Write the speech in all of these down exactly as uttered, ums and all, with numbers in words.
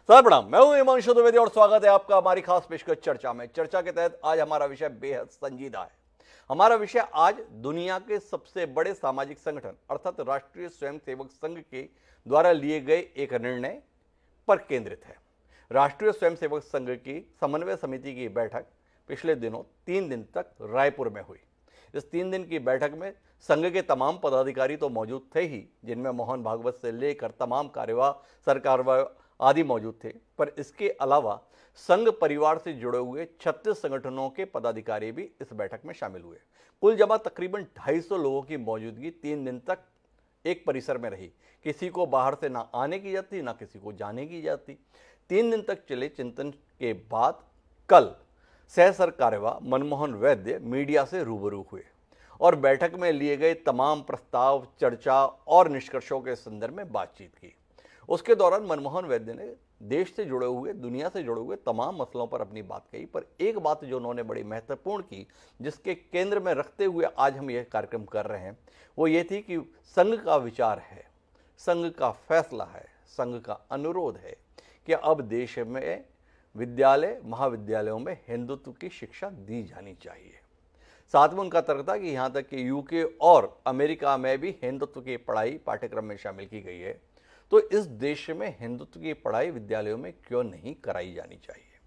Sir प्रणाम, मैं हूं हिमांशु द्विवेदी और स्वागत है आपका हमारी खास पेशकश चर्चा में। चर्चा के तहत आज हमारा विषय बेहद संजीदा है। हमारा विषय आज दुनिया के सबसे बड़े सामाजिक संगठन अर्थात राष्ट्रीय स्वयंसेवक संघ के द्वारा लिए गए एक निर्णय पर केंद्रित है। राष्ट्रीय स्वयंसेवक संघ की समन्वय समिति की बैठक पिछले दिनों तीन दिन तक रायपुर में हुई। इस तीन दिन की बैठक में संघ के तमाम पदाधिकारी तो मौजूद थे ही, जिनमें मोहन भागवत से लेकर तमाम कार्यवाह सरकार आदि मौजूद थे, पर इसके अलावा संघ परिवार से जुड़े हुए छत्तीस संगठनों के पदाधिकारी भी इस बैठक में शामिल हुए। कुल जमा तकरीबन ढाई सौ लोगों की मौजूदगी तीन दिन तक एक परिसर में रही। किसी को बाहर से ना आने की इजाजत थी, ना किसी को जाने की इजाजत थी। तीन दिन तक चले चिंतन के बाद कल सह सरकार्यवाह मनमोहन वैद्य मीडिया से रूबरू हुए और बैठक में लिए गए तमाम प्रस्ताव, चर्चा और निष्कर्षों के संदर्भ में बातचीत की। उसके दौरान मनमोहन वैद्य ने देश से जुड़े हुए, दुनिया से जुड़े हुए तमाम मसलों पर अपनी बात कही, पर एक बात जो उन्होंने बड़ी महत्वपूर्ण की, जिसके केंद्र में रखते हुए आज हम यह कार्यक्रम कर रहे हैं, वो ये थी कि संघ का विचार है, संघ का फैसला है, संघ का अनुरोध है कि अब देश में विद्यालय, महाविद्यालयों में हिंदुत्व की शिक्षा दी जानी चाहिए। साथ में उनका तर्क था कि यहाँ तक कि यूके और अमेरिका में भी हिंदुत्व की पढ़ाई पाठ्यक्रम में शामिल की गई है, तो इस देश में हिंदुत्व की पढ़ाई विद्यालयों में क्यों नहीं कराई जानी चाहिए।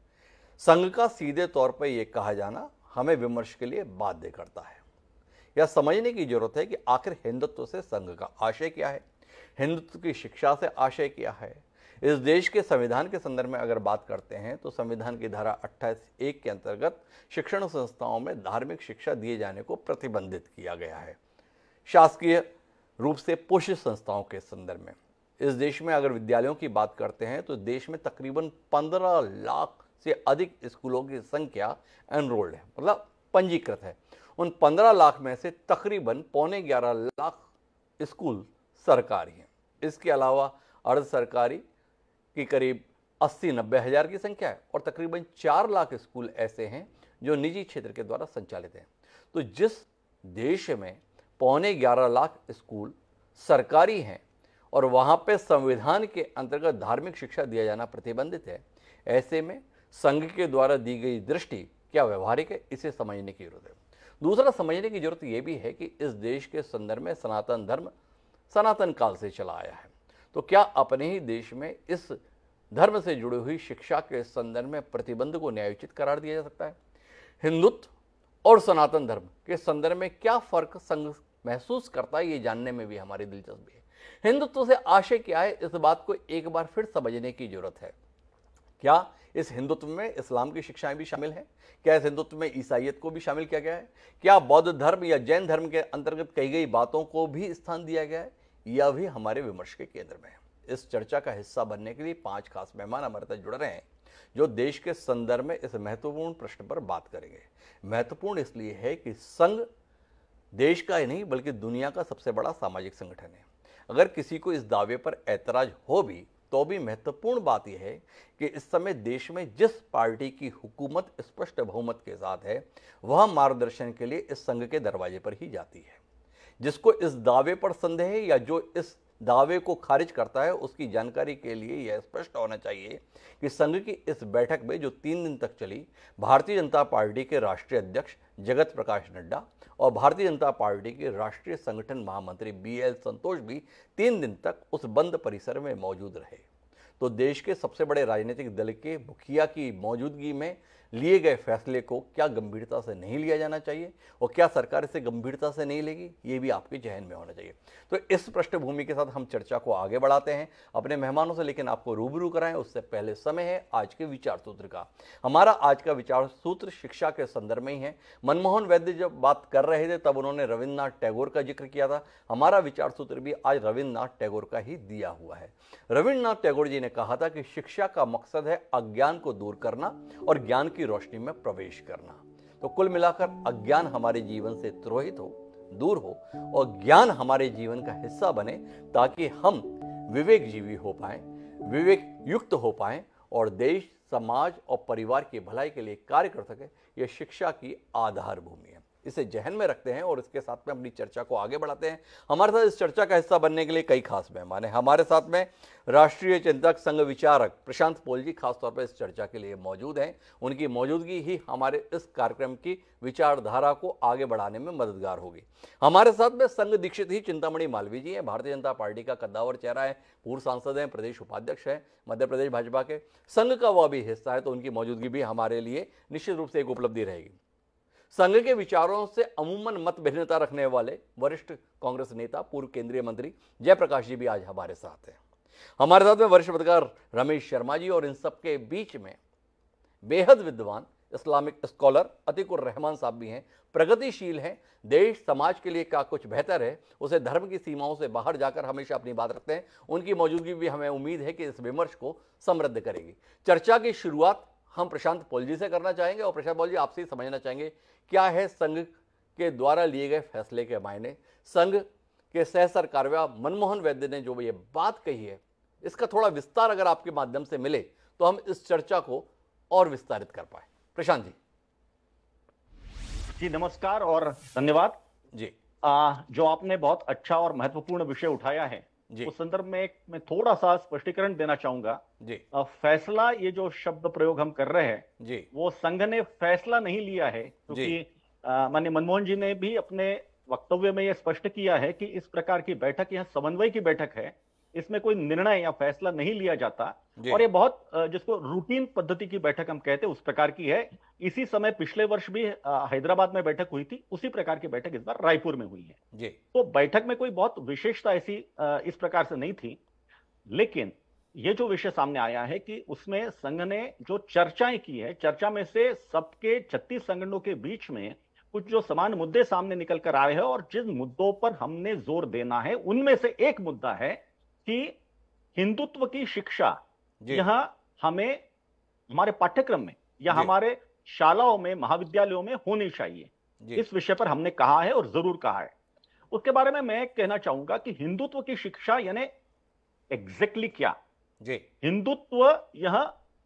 संघ का सीधे तौर पर यह कहा जाना हमें विमर्श के लिए बाध्य करता है। यह समझने की जरूरत है कि आखिर हिंदुत्व से संघ का आशय क्या है, हिंदुत्व की शिक्षा से आशय क्या है। इस देश के संविधान के संदर्भ में अगर बात करते हैं तो संविधान की धारा अट्ठाईस एक के अंतर्गत शिक्षण संस्थाओं में धार्मिक शिक्षा दिए जाने को प्रतिबंधित किया गया है, शासकीय रूप से पोषित संस्थाओं के संदर्भ में। इस देश में अगर विद्यालयों की बात करते हैं तो देश में तकरीबन पंद्रह लाख से अधिक स्कूलों की संख्या एनरोल्ड है, मतलब पंजीकृत है। उन पंद्रह लाख में से तकरीबन पौने ग्यारह लाख स्कूल सरकारी हैं। इसके अलावा अर्ध सरकारी की करीब अस्सी नब्बे हजार की संख्या है और तकरीबन चार लाख स्कूल ऐसे हैं जो निजी क्षेत्र के द्वारा संचालित हैं। तो जिस देश में पौने ग्यारह लाख स्कूल सरकारी हैं और वहाँ पे संविधान के अंतर्गत धार्मिक शिक्षा दिया जाना प्रतिबंधित है, ऐसे में संघ के द्वारा दी गई दृष्टि क्या व्यवहारिक है, इसे समझने की जरूरत है। दूसरा समझने की जरूरत यह भी है कि इस देश के संदर्भ में सनातन धर्म सनातन काल से चला आया है, तो क्या अपने ही देश में इस धर्म से जुड़ी हुई शिक्षा के संदर्भ में प्रतिबंध को न्यायोचित करार दिया जा सकता है। हिंदुत्व और सनातन धर्म के संदर्भ में क्या फर्क संघ महसूस करता है, ये जानने में भी हमारी दिलचस्पी है। हिंदुत्व से आशय क्या है, इस बात को एक बार फिर समझने की जरूरत है। क्या इस हिंदुत्व में इस्लाम की शिक्षाएं भी शामिल हैं? क्या इस हिंदुत्व में ईसाईयत को भी शामिल किया गया है? क्या बौद्ध धर्म या जैन धर्म के अंतर्गत कही गई बातों को भी स्थान दिया गया है? यह भी हमारे विमर्श के केंद्र में है। इस चर्चा का हिस्सा बनने के लिए पांच खास मेहमान हमारे साथ जुड़ रहे हैं, जो देश के संदर्भ में इस महत्वपूर्ण प्रश्न पर बात करेंगे। महत्वपूर्ण इसलिए है कि संघ देश का ही नहीं बल्कि दुनिया का सबसे बड़ा सामाजिक संगठन है। अगर किसी को इस दावे पर ऐतराज हो भी तो भी महत्वपूर्ण बात यह है कि इस समय देश में जिस पार्टी की हुकूमत स्पष्ट बहुमत के साथ है, वह मार्गदर्शन के लिए इस संघ के दरवाजे पर ही जाती है। जिसको इस दावे पर संदेह है या जो इस दावे को खारिज करता है, उसकी जानकारी के लिए यह स्पष्ट होना चाहिए कि संघ की इस बैठक में जो तीन दिन तक चली, भारतीय जनता पार्टी के राष्ट्रीय अध्यक्ष जगत प्रकाश नड्डा और भारतीय जनता पार्टी के राष्ट्रीय संगठन महामंत्री बी एल संतोष भी तीन दिन तक उस बंद परिसर में मौजूद रहे। तो देश के सबसे बड़े राजनीतिक दल के मुखिया की मौजूदगी में लिए गए फैसले को क्या गंभीरता से नहीं लिया जाना चाहिए और क्या सरकार इसे गंभीरता से नहीं लेगी, ये भी आपके जहन में होना चाहिए। तो इस पृष्ठभूमि के साथ हम चर्चा को आगे बढ़ाते हैं अपने मेहमानों से, लेकिन आपको रूबरू कराएं उससे पहले समय है आज के विचार सूत्र का। हमारा आज का विचार सूत्र शिक्षा के संदर्भ में ही है। मनमोहन वैद्य जब बात कर रहे थे तब उन्होंने रविन्द्रनाथ टैगोर का जिक्र किया था। हमारा विचार सूत्र भी आज रविन्द्रनाथ टैगोर का ही दिया हुआ है। रविन्द्रनाथ टैगोर जी ने कहा था कि शिक्षा का मकसद है अज्ञान को दूर करना और ज्ञान की रोशनी में प्रवेश करना। तो कुल मिलाकर अज्ञान हमारे जीवन से तिरोहित हो, दूर हो और ज्ञान हमारे जीवन का हिस्सा बने, ताकि हम विवेक जीवी हो पाए, विवेक युक्त हो पाए और देश, समाज और परिवार की भलाई के लिए कार्य कर सके। यह शिक्षा की आधार भूमि है। इसे जहन में रखते हैं और इसके साथ में अपनी चर्चा को आगे बढ़ाते हैं। हमारे साथ इस चर्चा का हिस्सा बनने के लिए कई खास मेहमान हैं। हमारे साथ में राष्ट्रीय चिंतक, संघ विचारक प्रशांत पोल जी खासतौर पर इस चर्चा के लिए मौजूद हैं। उनकी मौजूदगी ही हमारे इस कार्यक्रम की विचारधारा को आगे बढ़ाने में मददगार होगी। हमारे साथ में संघ दीक्षित ही चिंतामणि मालवीय जी हैं, भारतीय जनता पार्टी का कद्दावर चेहरा है, पूर्व सांसद हैं, प्रदेश उपाध्यक्ष हैं मध्य प्रदेश भाजपा के। संघ का वह भी हिस्सा है, तो उनकी मौजूदगी भी हमारे लिए निश्चित रूप से एक उपलब्धि रहेगी। संघ के विचारों से अमूमन मत भिन्नता रखने वाले वरिष्ठ कांग्रेस नेता, पूर्व केंद्रीय मंत्री जयप्रकाश जी भी आज हमारे साथ हैं। हमारे साथ में वरिष्ठ पत्रकार रमेश शर्मा जी, और इन सबके बीच में बेहद विद्वान इस्लामिक स्कॉलर अतीकुर रहमान साहब भी हैं, प्रगतिशील हैं, देश समाज के लिए क्या कुछ बेहतर है उसे धर्म की सीमाओं से बाहर जाकर हमेशा अपनी बात रखते हैं। उनकी मौजूदगी भी हमें उम्मीद है कि इस विमर्श को समृद्ध करेगी। चर्चा की शुरुआत हम प्रशांत पोल जी से करना चाहेंगे, और प्रशांत पोल जी आपसे ही समझना चाहेंगे क्या है संघ के द्वारा लिए गए फैसले के मायने। संघ के सह सरकार्यवाह मनमोहन वैद्य ने जो ये बात कही है, इसका थोड़ा विस्तार अगर आपके माध्यम से मिले तो हम इस चर्चा को और विस्तारित कर पाए। प्रशांत जी। जी नमस्कार और धन्यवाद जी। आ, जो आपने बहुत अच्छा और महत्वपूर्ण विषय उठाया है, उस संदर्भ में एक मैं थोड़ा सा स्पष्टीकरण देना चाहूंगा जी। आ, फैसला, ये जो शब्द प्रयोग हम कर रहे हैं जी, वो संघ ने फैसला नहीं लिया है, क्योंकि माननीय मनमोहन जी ने भी अपने वक्तव्य में यह स्पष्ट किया है कि इस प्रकार की बैठक यह समन्वय की बैठक है, इसमें कोई निर्णय या फैसला नहीं लिया जाता, और ये बहुत जिसको रूटीन पद्धति की बैठक हम कहते हैं उस प्रकार की है। इसी समय पिछले वर्ष भी हैदराबाद में बैठक हुई थी, उसी प्रकार की बैठक इस बार रायपुर में हुई है जी। तो बैठक में कोई बहुत विशेषता ऐसी इस प्रकार से नहीं थी, लेकिन ये जो विषय सामने आया है कि उसमें संघ ने जो चर्चाएं की है, चर्चा में से सबके छत्तीस संगठनों के बीच में कुछ जो समान मुद्दे सामने निकल कर आए हैं, और जिन मुद्दों पर हमने जोर देना है उनमें से एक मुद्दा है कि हिंदुत्व की शिक्षा यहां हमें हमारे पाठ्यक्रम में या हमारे शालाओं में, महाविद्यालयों में होनी चाहिए। इस विषय पर हमने कहा है और जरूर कहा है। उसके बारे में मैं कहना चाहूंगा कि हिंदुत्व की शिक्षा यानी एग्जैक्टली क्या जी। हिंदुत्व यह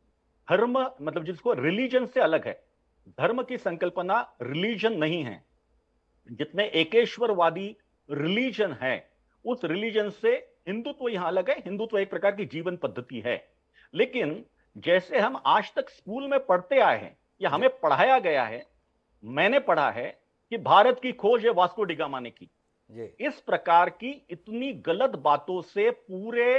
धर्म, मतलब जिसको रिलीजन से अलग है। धर्म की संकल्पना रिलीजन नहीं है। जितने एकेश्वरवादी रिलीजन है, उस रिलीजन से हिंदुत्व यहां अलग है। हिंदुत्व एक प्रकार की जीवन पद्धति है। लेकिन जैसे हम आज तक स्कूल में पढ़ते आए हैं या हमें पढ़ाया गया है, मैंने पढ़ा है कि भारत की खोज है वास्को डी गामा ने की, इस प्रकार की इतनी गलत बातों से पूरे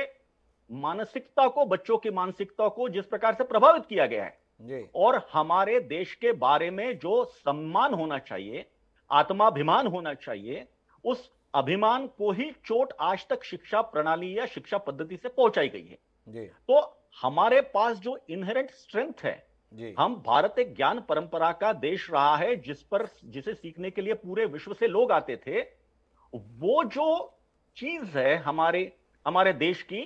मानसिकता को, बच्चों की मानसिकता को जिस प्रकार से प्रभावित किया गया है, और हमारे देश के बारे में जो सम्मान होना चाहिए, आत्माभिमान होना चाहिए, उस अभिमान को ही चोट आज तक शिक्षा प्रणाली या शिक्षा पद्धति से पहुंचाई गई है जी। तो हमारे पास जो इनहेरेंट स्ट्रेंथ है जी। हम भारत एक ज्ञान परंपरा का देश रहा है, जिस पर जिसे सीखने के लिए पूरे विश्व से लोग आते थे। वो जो चीज है हमारे हमारे देश की,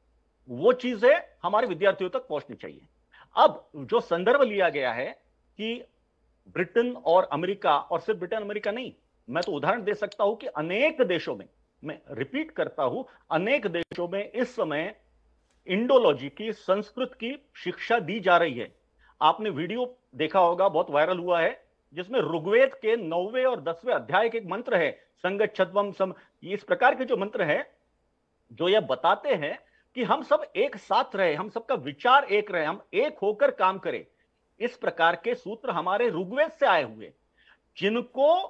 वो चीजें हमारे विद्यार्थियों तक पहुंचनी चाहिए। अब जो संदर्भ लिया गया है कि ब्रिटेन और अमेरिका, और सिर्फ ब्रिटेन अमेरिका नहीं, मैं तो उदाहरण दे सकता हूं कि अनेक देशों में, मैं रिपीट करता हूं, अनेक देशों में इस समय इंडोलॉजी की, संस्कृत की शिक्षा दी जा रही है। आपने वीडियो देखा होगा, बहुत वायरल हुआ है, जिसमें ऋग्वेद के नौवें और दसवें अध्याय के एक मंत्र है, संगच्छध्वम सम, इस प्रकार के जो मंत्र है, जो यह बताते हैं कि हम सब एक साथ रहे, हम सबका विचार एक रहे, हम एक होकर काम करें। इस प्रकार के सूत्र हमारे ऋग्वेद से आए हुए, जिनको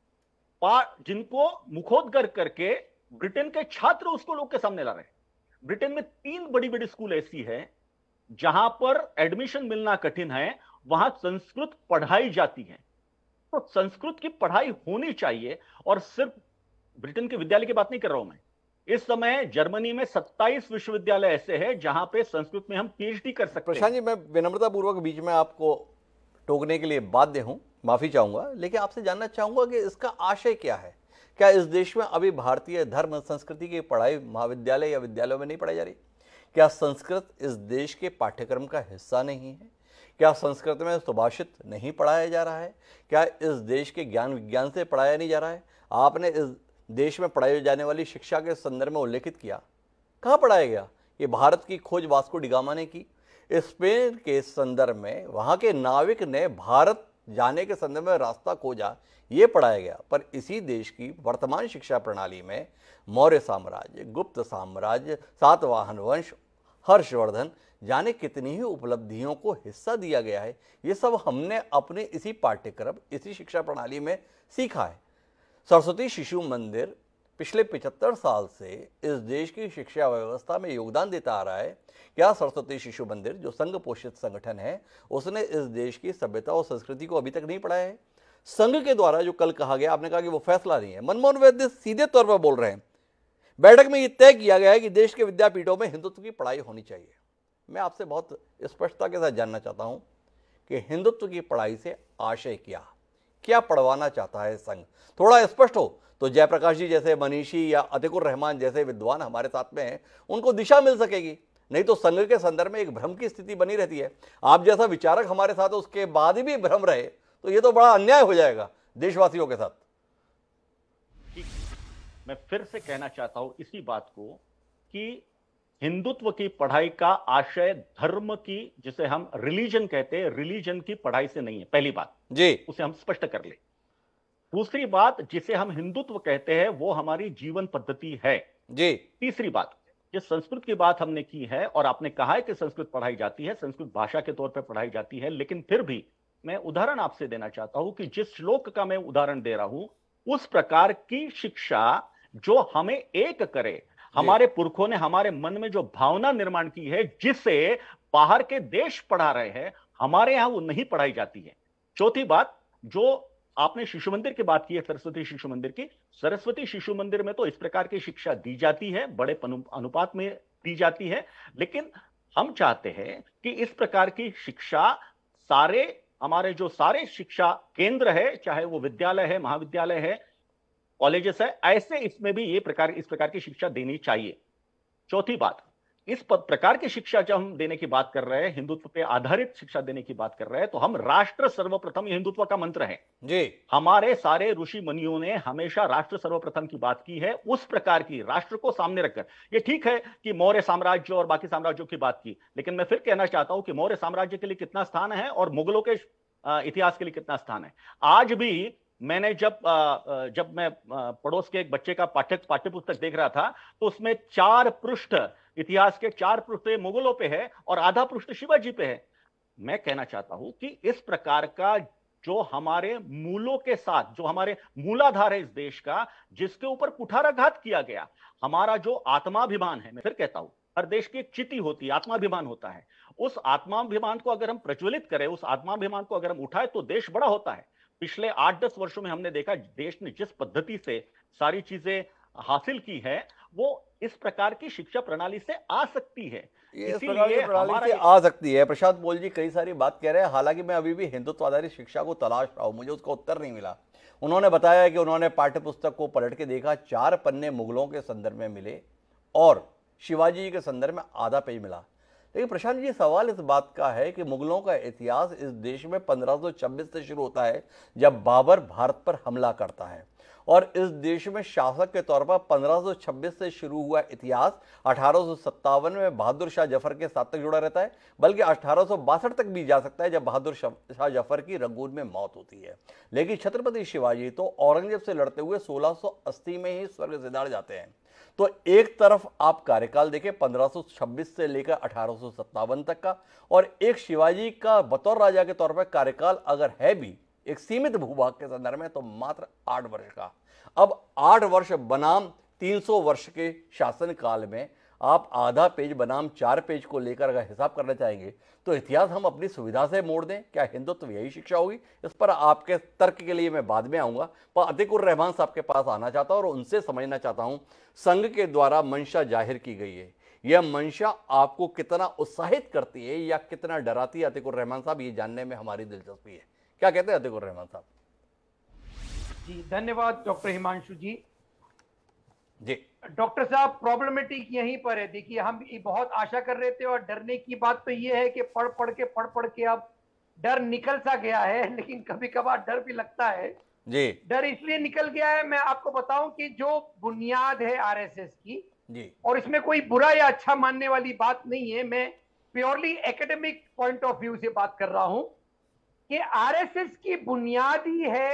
जिनको मुखोद्गर करके ब्रिटेन के छात्र उसको लोग के सामने ला रहे हैं। ब्रिटेन में तीन बड़ी बड़ी स्कूल ऐसी है जहां पर एडमिशन मिलना कठिन है, वहां संस्कृत पढ़ाई जाती है। तो संस्कृत की पढ़ाई होनी चाहिए, और सिर्फ ब्रिटेन के विद्यालय की बात नहीं कर रहा हूं मैं। इस समय जर्मनी में सत्ताईस विश्वविद्यालय ऐसे हैं जहां पे संस्कृत में हम पीएचडी कर सकते हैं। प्रशांत जी, मैं विनम्रता पूर्वक बीच में आपको टोकने के लिए बाध्य हूं, माफी चाहूंगा, लेकिन आपसे जानना चाहूंगा कि इसका आशय क्या है। क्या इस देश में अभी भारतीय धर्म संस्कृति की पढ़ाई महाविद्यालय या विद्यालयों में नहीं पढ़ाई जा रही? क्या संस्कृत इस देश के पाठ्यक्रम का हिस्सा नहीं है? क्या संस्कृत में सुभाषित नहीं पढ़ाया जा रहा है? क्या इस देश के ज्ञान विज्ञान से पढ़ाया नहीं जा रहा है? आपने इस देश में पढ़ाई जाने वाली शिक्षा के संदर्भ में उल्लेखित किया, कहाँ पढ़ाया गया? ये भारत की खोज वास्को डी गामा ने की। स्पेन के संदर्भ में वहाँ के नाविक ने भारत जाने के संदर्भ में रास्ता खोजा, ये पढ़ाया गया। पर इसी देश की वर्तमान शिक्षा प्रणाली में मौर्य साम्राज्य, गुप्त साम्राज्य, सातवाहन वंश, हर्षवर्धन जाने कितनी ही उपलब्धियों को हिस्सा दिया गया है। ये सब हमने अपने इसी पाठ्यक्रम, इसी शिक्षा प्रणाली में सीखा है। सरस्वती शिशु मंदिर पिछले पचहत्तर साल से इस देश की शिक्षा व्यवस्था में योगदान देता आ रहा है। क्या सरस्वती शिशु मंदिर, जो संघ पोषित संगठन है, उसने इस देश की सभ्यता और संस्कृति को अभी तक नहीं पढ़ाया है? संघ के द्वारा जो कल कहा गया, आपने कहा कि वो फैसला नहीं है, मनमोहन वैद्य सीधे तौर पर बोल रहे हैं, बैठक में ये तय किया गया है कि देश के विद्यापीठों में हिंदुत्व की पढ़ाई होनी चाहिए। मैं आपसे बहुत स्पष्टता के साथ जानना चाहता हूं कि हिंदुत्व की पढ़ाई से आशय क्या क्या पढ़वाना चाहता है संघ? थोड़ा स्पष्ट हो तो जयप्रकाश जी जैसे मनीषी या अतिकुर रहमान जैसे विद्वान हमारे साथ में हैं, उनको दिशा मिल सकेगी। नहीं तो संघ के संदर्भ में एक भ्रम की स्थिति बनी रहती है। आप जैसा विचारक हमारे साथ उसके बाद भी भ्रम रहे तो ये तो बड़ा अन्याय हो जाएगा देशवासियों के साथ। मैं फिर से कहना चाहता हूं इसी बात को कि हिंदुत्व की पढ़ाई का आशय धर्म की, जिसे हम रिलीजन कहते हैं, रिलीजन की पढ़ाई से नहीं है। पहली बात जी, उसे हम स्पष्ट कर ले। दूसरी बात, जिसे हम हिंदुत्व कहते हैं वो हमारी जीवन पद्धति है जी। तीसरी बात, जिस संस्कृत की बात हमने की है और आपने कहा है कि संस्कृत पढ़ाई जाती है, संस्कृत भाषा के तौर पर पढ़ाई जाती है, लेकिन फिर भी मैं उदाहरण आपसे देना चाहता हूं कि जिस श्लोक का मैं उदाहरण दे रहा हूं, उस प्रकार की शिक्षा जो हमें एक करे, हमारे पुरखों ने हमारे मन में जो भावना निर्माण की है, जिसे बाहर के देश पढ़ा रहे हैं, हमारे यहां वो नहीं पढ़ाई जाती है। चौथी बात, जो आपने शिशु मंदिर की बात की है, सरस्वती शिशु मंदिर की, सरस्वती शिशु मंदिर में तो इस प्रकार की शिक्षा दी जाती है, बड़े अनुपात में दी जाती है, लेकिन हम चाहते हैं कि इस प्रकार की शिक्षा सारे हमारे जो सारे शिक्षा केंद्र है, चाहे वो विद्यालय है, महाविद्यालय है, कॉलेजेस है, ऐसे इसमें भी ये प्रकार इस प्रकार की शिक्षा देनी चाहिए। चौथी बात, इस प्रकार की शिक्षा जब हम देने की बात कर रहे हैं, हिंदुत्व पे आधारित शिक्षा देने की बात कर रहे हैं, तो हम राष्ट्र सर्वप्रथम, हिंदुत्व का मंत्र है जी। हमारे सारे ऋषि मुनियों ने हमेशा राष्ट्र सर्वप्रथम की बात की है, उस प्रकार की राष्ट्र को सामने रखकर। ये ठीक है कि मौर्य साम्राज्य और बाकी साम्राज्यों की बात की, लेकिन मैं फिर कहना चाहता हूं कि मौर्य साम्राज्य के लिए कितना स्थान है और मुगलों के इतिहास के लिए कितना स्थान है। आज भी मैंने जब जब मैं पड़ोस के एक बच्चे का पाठ्य पाठ्य पुस्तक देख रहा था, तो उसमें चार पृष्ठ इतिहास के चार पृष्ठ मुगलों पे है और आधा पृष्ठ शिवाजी पे है। मैं कहना चाहता हूं कि इस प्रकार का जो हमारे मूलों के साथ, जो हमारे मूलाधार है इस देश का, जिसके ऊपर कुठाराघात किया गया, हमारा जो आत्माभिमान है, मैं फिर कहता हूं हर देश की एक चिति होती है, आत्माभिमान होता है। उस आत्माभिमान को अगर हम प्रज्वलित करें, उस आत्माभिमान को अगर हम उठाए, तो देश बड़ा होता है। पिछले आठ दस वर्षों में हमने देखा देश ने जिस पद्धति से सारी चीजें हासिल की है, वो इस प्रकार की शिक्षा प्रणाली से आ सकती है। ये इस प्रकार की प्रणाली से आ सकती है। प्रशांत मोल जी कई सारी बात कह रहे हैं, हालांकि मैं अभी भी हिंदुत्व आधारित शिक्षा को तलाश रहा हूं, मुझे उसका उत्तर नहीं मिला। उन्होंने बताया कि उन्होंने पाठ्य पुस्तक को पलट के देखा, चार पन्ने मुगलों के संदर्भ में मिले और शिवाजी के संदर्भ में आधा पेज मिला। लेकिन प्रशांत जी, सवाल इस बात का है कि मुगलों का इतिहास इस देश में पंद्रह सौ छब्बीस से शुरू होता है, जब बाबर भारत पर हमला करता है, और इस देश में शासक के तौर पर पंद्रह सौ छब्बीस से शुरू हुआ इतिहास अठारह सौ सत्तावन में बहादुर शाह जफर के साथ तक जुड़ा रहता है, बल्कि अठारह सौ बासठ तक भी जा सकता है, जब बहादुर शाह जफर की रंगून में मौत होती है। लेकिन छत्रपति शिवाजी तो औरंगजेब से लड़ते हुए सोलह सौ अस्सी में ही स्वर्ग सिधार जाते हैं। तो एक तरफ आप कार्यकाल देखें पंद्रह सौ छब्बीस से लेकर अठारह सौ सत्तावन तक का, और एक शिवाजी का बतौर राजा के तौर पर कार्यकाल अगर है भी एक सीमित भूभाग के संदर्भ में, तो मात्र आठ वर्ष का। अब आठ वर्ष बनाम तीन सौ वर्ष के शासन काल में आप आधा पेज बनाम चार पेज को लेकर अगर हिसाब करना चाहेंगे, तो इतिहास हम अपनी सुविधा से मोड़ दें, क्या हिंदुत्व यही शिक्षा होगी? इस पर आपके तर्क के लिए मैं बाद में आऊंगा, पर अतिकुर रहमान साहब के पास आना चाहता हूं और उनसे समझना चाहता हूं, संघ के द्वारा मंशा जाहिर की गई है, यह मंशा आपको कितना उत्साहित करती है या कितना डराती है? अतिकुर रहमान साहब, ये जानने में हमारी दिलचस्पी है। क्या कहते हैं अतिकुर रहमान साहब? जी धन्यवाद डॉक्टर हिमांशु जी। जी डॉक्टर साहब, प्रॉब्लमेटिक यहीं पर है। देखिए, हम बहुत आशा कर रहे थे, और डरने की बात तो ये है कि पढ़ पढ़ के पढ़ पढ़ के अब डर निकल सा गया है, लेकिन कभी कभार डर भी लगता है। जी डर इसलिए निकल गया है, मैं आपको बताऊं कि जो बुनियाद है आरएसएस की जी, और इसमें कोई बुरा या अच्छा मानने वाली बात नहीं है, मैं purely academic point of view से बात कर रहा हूं। कि आरएसएस की बुनियादी है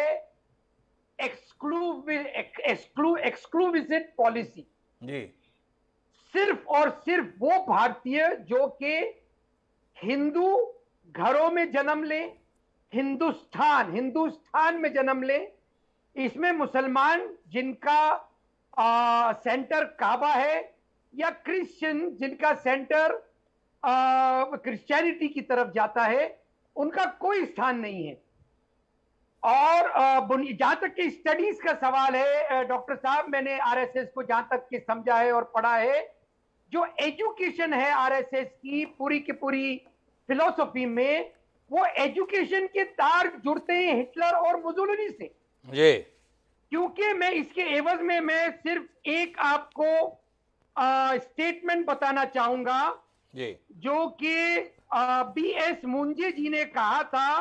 एक्सक्लूसिव पॉलिसी। जी। सिर्फ और सिर्फ वो भारतीय जो कि हिंदू घरों में जन्म ले, हिंदुस्तान हिंदुस्तान में जन्म ले, इसमें मुसलमान जिनका आ, सेंटर काबा है, या क्रिश्चियन जिनका सेंटर क्रिश्चियनिटी की तरफ जाता है, उनका कोई स्थान नहीं है। और जहां तक कि स्टडीज का सवाल है डॉक्टर साहब, मैंने आरएसएस को जहां तक कि समझा है और पढ़ा है, जो एजुकेशन है आरएसएस की पूरी की पूरी फिलॉसफी में, वो एजुकेशन के तार जुड़ते हैं हिटलर और मुसोलिनी से। जी। क्योंकि मैं इसके एवज में मैं सिर्फ एक आपको स्टेटमेंट बताना चाहूंगा जी। जो कि बी एस मुंजे जी ने कहा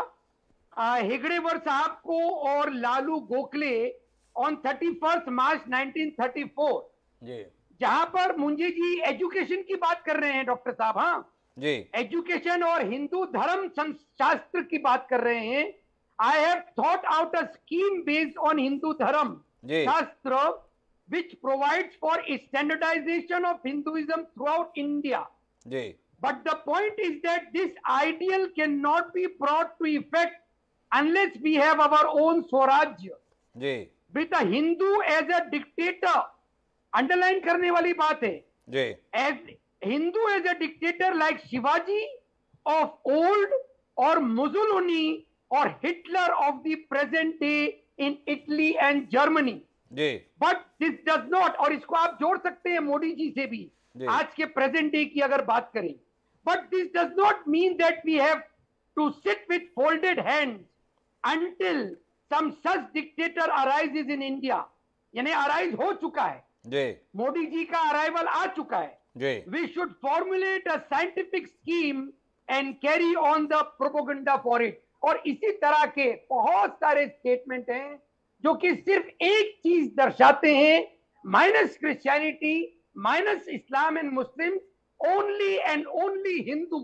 था हेगड़ेवर साहब को और Lalu Gokhale on thirty first March nineteen thirty four, जी। जहां पर मुंजे जी एजुकेशन की बात कर रहे हैं डॉक्टर साहब, हाँ जी, एजुकेशन और हिंदू धर्म शास्त्र की बात कर रहे हैं। I have thought out a scheme based on Hindu dharma shastra which provides for standardization of Hinduism throughout India. Ji. But the point is that this ideal cannot be brought to effect unless we have our own Swarajya. Ji. With a Hindu as a dictator, underline करने वाली बात है. जी. As Hindu as a dictator like Shivaji of old, or Mussolini or Hitler of the present day in Italy and Germany. जी. But this does not, और इसको आप जोड़ सकते हैं मोदी जी से भी, आज के प्रेजेंट डे की अगर बात करें, but this does not mean that we have to sit with folded hands until some such dictator arises in India. यानी अराइज हो चुका है, जी। मोदी जी का अराइवल आ चुका है। जी। We should formulate a scientific scheme and carry on the propaganda for it. और इसी तरह के बहुत सारे स्टेटमेंट हैं जो कि सिर्फ एक चीज दर्शाते हैं, minus Christianity, minus Islam and Muslim, only and only Hindu.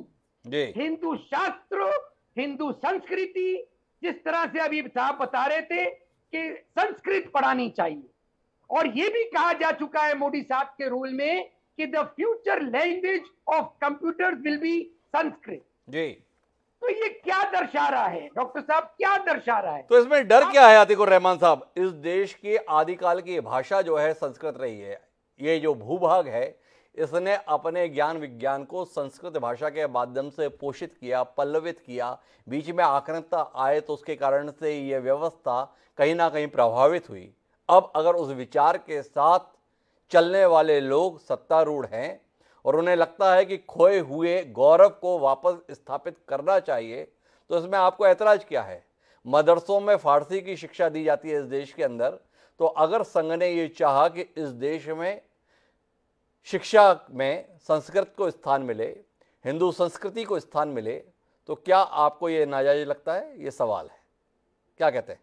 Hindu शास्त्र, हिंदू संस्कृति, जिस तरह से अभी साहब बता रहे थे कि संस्कृत पढ़ानी चाहिए, और यह भी कहा जा चुका है मोदी साहब के रूल में कि the future language of computers will be Sanskrit. जी। तो ये क्या दर्शा रहा है डॉक्टर साहब, क्या दर्शा रहा है? तो इसमें डर क्या है आतिकुर रहमान साहब? इस देश की आदिकाल की भाषा जो है संस्कृत रही है। ये जो भूभाग है इसने अपने ज्ञान विज्ञान को संस्कृत भाषा के माध्यम से पोषित किया, पल्लवित किया। बीच में आक्रांता आए तो उसके कारण से ये व्यवस्था कहीं ना कहीं प्रभावित हुई। अब अगर उस विचार के साथ चलने वाले लोग सत्तारूढ़ हैं और उन्हें लगता है कि खोए हुए गौरव को वापस स्थापित करना चाहिए, तो इसमें आपको ऐतराज क्या है? मदरसों में फारसी की शिक्षा दी जाती है इस देश के अंदर, तो अगर संघ ने ये चाहा कि इस देश में शिक्षा में संस्कृत को स्थान मिले, हिंदू संस्कृति को स्थान मिले, तो क्या आपको ये नाजायज लगता है? ये सवाल है, क्या कहते हैं?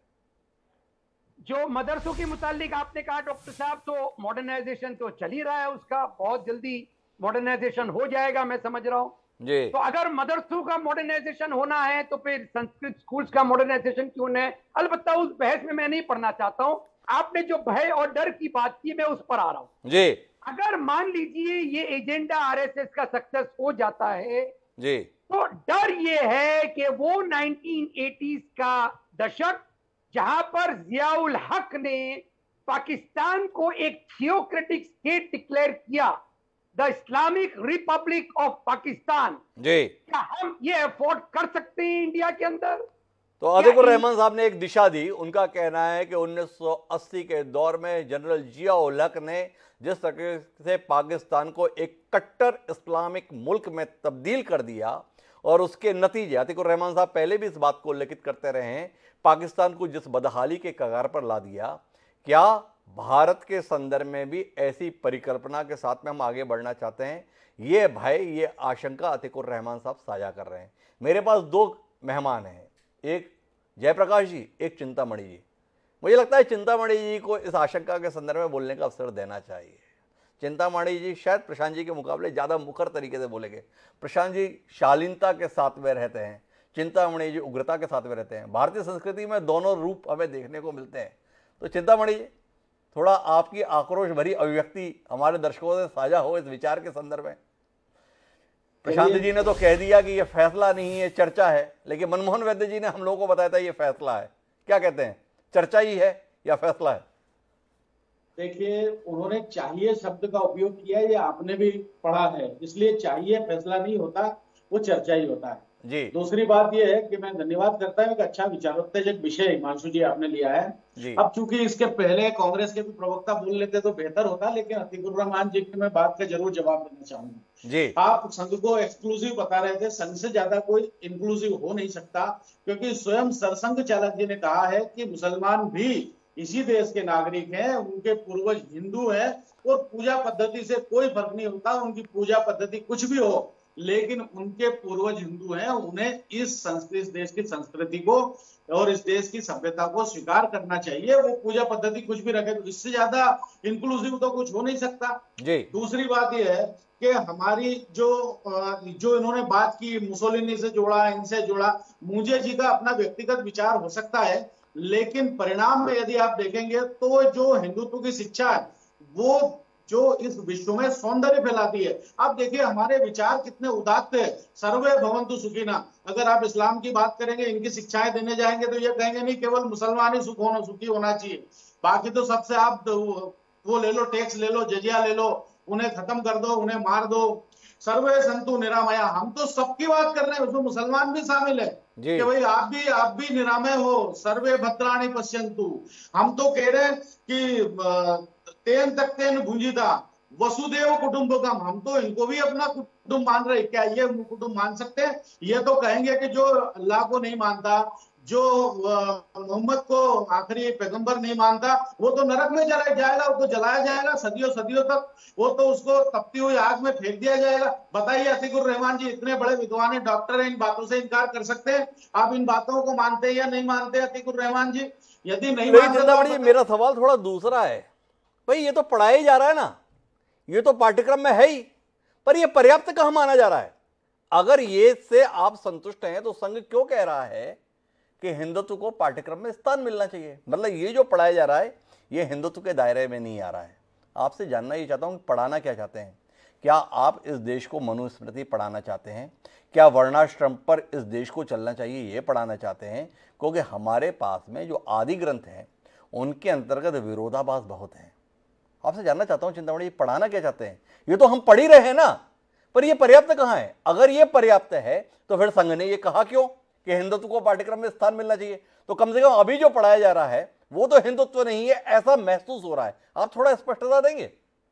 जो मदरसों के मुतालिक आपने कहा डॉक्टर साहब, तो मॉडर्नाइजेशन तो चल ही रहा है, उसका बहुत जल्दी मॉडर्नाइजेशन हो जाएगा, मैं समझ रहा हूं जी। तो अगर मदरसों का मॉडर्नाइजेशन होना है तो फिर संस्कृत स्कूल्स का मॉडर्नाइजेशन क्यों है? अलबत्ता उस बहस में मैं नहीं पढ़ना चाहता हूं। आपने जो भय और डर की बात की, मैं उस पर आ रहा हूं जी। अगर मान लीजिए ये एजेंडा आरएसएस का सक्सेस हो जाता है जी, तो डर ये है कि वो नाइनटीन एटीज़ का दशक जहां पर जियाउल हक ने पाकिस्तान को एक थियोक्रेटिक स्टेट डिक्लेयर किया, the Islamic republic of Pakistan, जी, क्या हम ये अफोर्ड कर सकते हैं इंडिया के अंदर? तो आतिकुर रहमान साहब ने एक दिशा दी। उनका कहना है कि उन्नीस सौ अस्सी के दौर में जनरल जियाउल हक ने जिस तरह से पाकिस्तान को एक कट्टर इस्लामिक मुल्क में तब्दील कर दिया, और उसके नतीजे आतिकुर रहमान साहब पहले भी इस बात को उल्लेखित करते रहे हैं, पाकिस्तान को जिस बदहाली के कगार पर ला दिया, क्या भारत के संदर्भ में भी ऐसी परिकल्पना के साथ में हम आगे बढ़ना चाहते हैं? ये भय, ये आशंका आतिकुर रहमान साहब साझा कर रहे हैं। मेरे पास दो मेहमान हैं, एक जयप्रकाश जी, एक चिंतामणि जी। मुझे लगता है चिंतामणि जी को इस आशंका के संदर्भ में बोलने का अवसर देना चाहिए। चिंतामणि जी शायद प्रशांत जी के मुकाबले ज़्यादा मुखर तरीके से बोलेंगे। प्रशांत जी शालीनता के साथ में रहते हैं, चिंतामणि जी उग्रता के साथ में रहते हैं। भारतीय संस्कृति में दोनों रूप हमें देखने को मिलते हैं। तो चिंतामणि जी, थोड़ा आपकी आक्रोश भरी अभिव्यक्ति हमारे दर्शकों से साझा हो इस विचार के संदर्भ में। प्रशांत जी ने तो कह दिया कि ये फैसला नहीं है, चर्चा है, लेकिन मनमोहन वैद्य जी ने हम लोगों को बताया था ये फैसला है। क्या कहते हैं, चर्चा ही है या फैसला है? देखिए, उन्होंने चाहिए शब्द का उपयोग किया, ये आपने भी पढ़ा है, इसलिए चाहिए फैसला नहीं होता, वो चर्चा ही होता है जी। दूसरी बात यह है कि मैं धन्यवाद करता हूं, एक अच्छा विचारोत्तेजक विषय हिमांशु जी आपने लिया है जी। अब चूंकि इसके पहले कांग्रेस के भी प्रवक्ता बोल लेते तो बेहतर होता, लेकिन अतीकुर रहमान जी की मैं बात का जरूर जवाब देना चाहूंगा जी। आप संघ को एक्सक्लूसिव बता रहे थे, संघ से ज्यादा कोई इंक्लूसिव हो नहीं सकता, क्योंकि स्वयं सरसंघ चालक जी ने कहा है कि मुसलमान भी इसी देश के नागरिक हैं, उनके पूर्वज हिंदू हैं और पूजा पद्धति से कोई फर्क नहीं होता, उनकी पूजा पद्धति कुछ भी हो, लेकिन उनके पूर्वज हिंदू हैं, उन्हें इस संस्कृति, इस देश की संस्कृति को और इस देश की सभ्यता को स्वीकार करना चाहिए। वो पूजा पद्धति कुछ भी रखे, तो इससे ज्यादा इंक्लूसिव तो कुछ हो नहीं सकता जी। दूसरी बात यह है कि हमारी जो जो इन्होंने बात की, मुसोलिनी से जोड़ा, इनसे जोड़ा, मुझे जी का अपना व्यक्तिगत विचार हो सकता है, लेकिन परिणाम में यदि आप देखेंगे तो जो हिंदुत्व की शिक्षा है वो जो इस विश्व में सौंदर्य फैलाती है। आप देखिए हमारे विचार कितने उदात्त है, सर्वे भवन्तु सुखिना। अगर आप इस्लाम की बात करेंगे, इनकी शिक्षाएं देने जाएंगे तो ये कहेंगे नहीं केवल मुसलमान ही सुख होना सुखी होना चाहिए, बाकी तो सबसे आप वो ले लो, टैक्स ले लो, जजिया ले लो, उन्हें खत्म कर दो, उन्हें मार दो। सर्वे संतु निरामया, हम तो सबकी बात कर रहे हैं, उसमें मुसलमान भी शामिल है कि भाई आप भी आप भी निरामय हो, सर्वे भद्राणि पश्यन्तु। हम तो कह रहे हैं कि तेन तक तेन भुंजिता वसुदेव कुटुंबकम, हम तो इनको भी अपना कुटुंब मान रहे। क्या ये कुटुंब मान सकते हैं? ये तो कहेंगे कि जो अल्लाह को नहीं मानता, जो मोहम्मद को आखिरी पैगंबर नहीं मानता, वो तो नरक में जलाया जाएगा, वो तो जलाया जाएगा सदियों सदियों तक, वो तो उसको तपती हुई आग में फेंक दिया जाएगा। बताइए अतीकुर रहमान जी, इतने बड़े विद्वान है, डॉक्टर है, इन बातों से इनकार कर सकते हैं? आप इन बातों को मानते हैं या नहीं मानते अतीकुर रहमान जी? यदि नहीं मानते, मेरा सवाल थोड़ा दूसरा है। भाई ये तो पढ़ाया ही जा रहा है ना, ये तो पाठ्यक्रम में है ही, पर ये पर्याप्त कहां माना जा रहा है? अगर ये से आप संतुष्ट हैं तो संघ क्यों कह रहा है कि हिंदुत्व को पाठ्यक्रम में स्थान मिलना चाहिए? मतलब ये जो पढ़ाया जा रहा है ये हिंदुत्व के दायरे में नहीं आ रहा है। आपसे जानना ये चाहता हूं कि पढ़ाना क्या चाहते हैं? क्या आप इस देश को मनुस्मृति पढ़ाना चाहते हैं? क्या वर्णाश्रम पर इस देश को चलना चाहिए ये पढ़ाना चाहते हैं? क्योंकि हमारे पास में जो आदि ग्रंथ हैं उनके अंतर्गत विरोधाभास बहुत हैं। आपसे जानना चाहता हूं चिंतामणि जी, पढ़ाना क्या चाहते हैं? ये तो हम पढ़ ही रहे हैं ना, पर ये पर्याप्त कहां है? अगर ये पर्याप्त है तो फिर संघ ने ये कहा क्यों कि हिंदुत्व को पाठ्यक्रम में स्थान मिलना चाहिए? तो कम से कम अभी जो पढ़ाया जा रहा है वो तो हिंदुत्व नहीं है, ऐसा महसूस हो रहा है। आप थोड़ा स्पष्टता देंगे?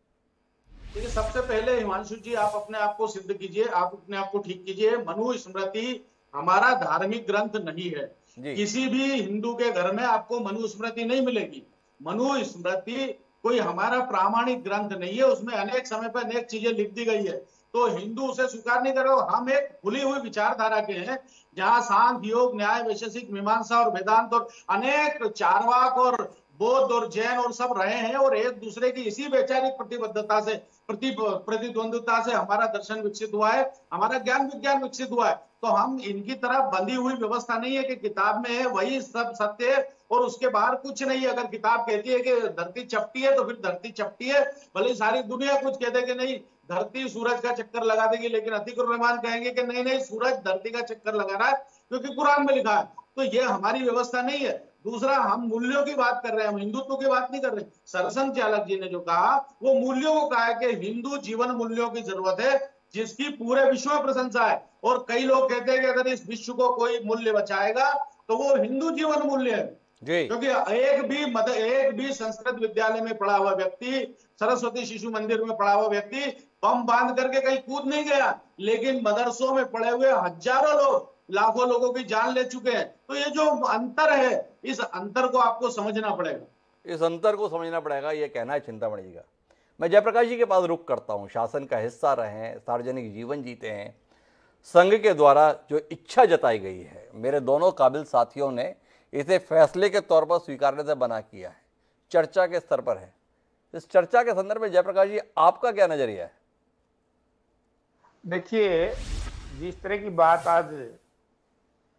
देखिए, सबसे पहले हिमांशु जी आप अपने आप को सिद्ध कीजिए, आप अपने आप को ठीक कीजिए। मनुस्मृति हमारा धार्मिक ग्रंथ नहीं है। किसी भी हिंदू के घर में आपको मनुस्मृति नहीं मिलेगी। मनुस्मृति कोई हमारा प्रामाणिक ग्रंथ नहीं है, उसमें अनेक समय पर अनेक चीजें लिख दी गई है, तो हिंदू उसे स्वीकार नहीं कर रहे। हम एक खुली हुई विचारधारा के हैं जहां सांख्य, योग, न्याय, वैशेषिक, मीमांसा और वेदांत और अनेक चारवाक और बौद्ध और जैन और सब रहे हैं, और एक दूसरे की इसी वैचारिक प्रतिबद्धता से, प्रति प्रतिद्वंद्विता से हमारा दर्शन विकसित हुआ है, हमारा ज्ञान विज्ञान विकसित हुआ है। तो हम इनकी तरह बंधी हुई व्यवस्था नहीं है कि किताब में है वही सब सत्य है और उसके बाहर कुछ नहीं है। अगर किताब कहती है कि धरती चपटी है तो फिर धरती चपटी है, भले सारी दुनिया कुछ कहते कि नहीं धरती सूरज का चक्कर लगा देगी, लेकिन अतीकुर रहमान कहेंगे कि नहीं नहीं सूरज धरती का चक्कर लगा रहा है क्योंकि कुरान में लिखा है। तो ये हमारी व्यवस्था नहीं है। दूसरा, हम मूल्यों की बात कर रहे हैं, हम हिंदुत्व की बात नहीं कर रहे। सरसंघ चालक जी ने जो कहा वो मूल्यों को कहा है कि हिंदू जीवन मूल्यों की जरूरत है जिसकी पूरे विश्व में प्रशंसा है। और कई लोग कहते हैं कि अगर इस विश्व को कोई मूल्य बचाएगा तो वो हिंदू जीवन मूल्य है, क्योंकि एक भी मद एक भी संस्कृत विद्यालय में पढ़ा हुआ व्यक्ति, सरस्वती शिशु मंदिर में पढ़ा हुआ व्यक्ति बम बांध करके कहीं कूद नहीं गया, लेकिन मदरसों में पढ़े हुए हजारों लोग, लाखों लोगों की जान ले चुके हैं। तो ये जो अंतर है, इस अंतर को आपको समझना पड़ेगा। इस अंतर को समझना पड़ेगा, ये कहना है चिंतामणि जी का। मैं जयप्रकाश जी के पास रुख करता हूं। शासन का हिस्सा रहे हैं, सार्वजनिक जीवन जीते हैं, संघ के द्वारा जो इच्छा जताई गई है, मेरे दोनों काबिल साथियों ने इसे फैसले के तौर पर स्वीकारने से बना किया है, चर्चा के स्तर पर है। इस चर्चा के संदर्भ में जयप्रकाश जी आपका क्या नजरिया है? देखिए, जिस तरह की बात आज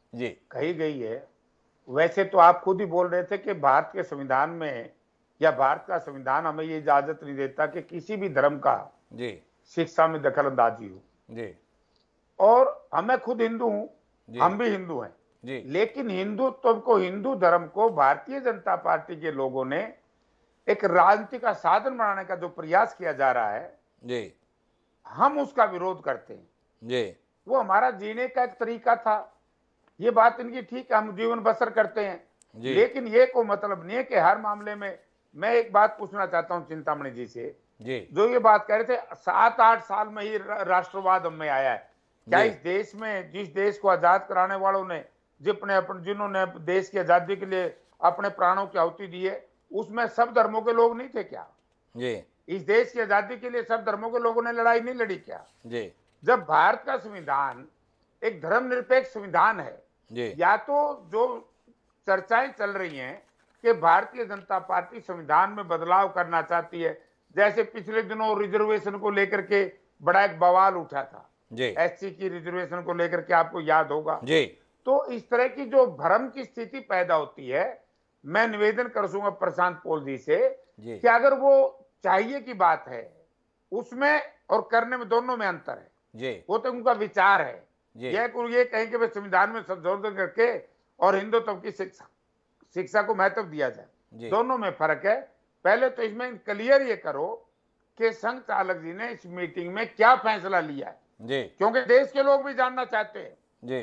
जी कही गई है। वैसे तो आप खुद ही बोल रहे थे कि भारत के संविधान में या भारत का संविधान हमें ये इजाजत नहीं देता कि किसी भी धर्म का जी शिक्षा में दखल अंदाजी हो जी। और मैं खुद हिंदू हूं, हम भी हिंदू हैं जी। लेकिन हिंदुत्व को, हिंदू धर्म को भारतीय जनता पार्टी के लोगों ने एक राजनीति का साधन बनाने का जो प्रयास किया जा रहा है जी, हम उसका विरोध करते हैं जी। वो हमारा जीने का एक तरीका था, ये बात इनकी ठीक है, हम जीवन बसर करते हैं जी। लेकिन ये को मतलब नहीं है कि हर मामले में। मैं एक बात पूछना चाहता हूं चिंतामणि जी से, जी। जो ये बात कह रहे थे सात आठ साल में ही राष्ट्रवाद हम में आया है, क्या इस देश में, जिस देश को आजाद कराने वालों ने, जिसने अपने जिन्होंने देश की आजादी के लिए अपने प्राणों की आहुति दी है, उसमें सब धर्मों के लोग नहीं थे क्या? जी। इस देश की आजादी के लिए सब धर्मों के लोगों ने लड़ाई नहीं लड़ी क्या? जी। जब भारत का संविधान एक धर्मनिरपेक्ष संविधान है जी। या तो जो चर्चाएं चल रही हैं कि भारतीय जनता पार्टी संविधान में बदलाव करना चाहती है, जैसे पिछले दिनों रिजर्वेशन को लेकर के बड़ा एक बवाल उठा था, एससी की रिजर्वेशन को लेकर के, आपको याद होगा जी। तो इस तरह की जो भ्रम की स्थिति पैदा होती है, मैं निवेदन कर दूंगा प्रशांत पोल जी से जी। कि अगर वो चाहिए की बात है उसमें और करने में दोनों में अंतर है जी। वो तो उनका विचार है, यह ये कहें कि वे संविधान में संशोधन करके और हिंदुत्व की शिक्षा शिक्षा को महत्व दिया जाए, दोनों में फर्क है। पहले तो इसमें क्लियर ये करो कि संघ चालक जी ने इस मीटिंग में क्या फैसला लिया है जी, क्योंकि देश के लोग भी जानना चाहते हैं जी।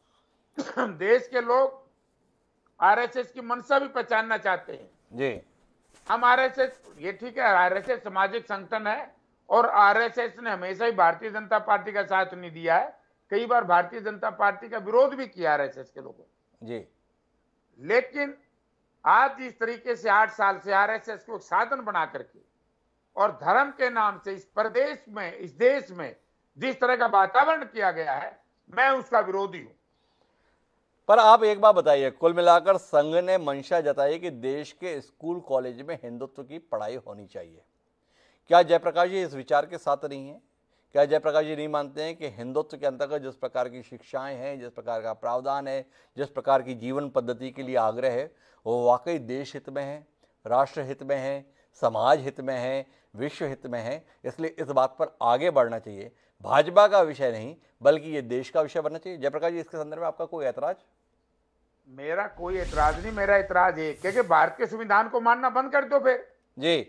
देश के लोग आरएसएस की मंशा भी पहचानना चाहते हैं जी। हम आरएसएस, ये ठीक है, आरएसएस सामाजिक संगठन है और आरएसएस ने हमेशा ही भारतीय जनता पार्टी का साथ नहीं दिया है, कई बार भारतीय जनता पार्टी का विरोध भी किया आरएसएस के लोगों जी। लेकिन आज इस तरीके से आठ साल से आरएसएस को साधन बना करके और धर्म के नाम से इस प्रदेश में, इस देश में जिस तरह का वातावरण किया गया है, मैं उसका विरोधी हूं। पर आप एक बात बताइए, कुल मिलाकर संघ ने मंशा जताई कि देश के स्कूल कॉलेज में हिंदुत्व की पढ़ाई होनी चाहिए। क्या जयप्रकाश जी इस विचार के साथ नहीं है? क्या जयप्रकाश जी नहीं मानते हैं कि हिंदुत्व के अंतर्गत जिस प्रकार की शिक्षाएं हैं, जिस प्रकार का प्रावधान है, जिस प्रकार की जीवन पद्धति के लिए आग्रह है, वो वाकई देश हित में है, राष्ट्र हित में है, समाज हित में है, विश्व हित में है? इसलिए इस बात पर आगे बढ़ना चाहिए। भाजपा का विषय नहीं बल्कि ये देश का विषय बनना चाहिए। जयप्रकाश जी, इसके संदर्भ में आपका कोई ऐतराज? मेरा कोई ऐतराज नहीं, मेरा ऐतराज है क्योंकि भारत के संविधान को मानना बंद कर दो फिर जी।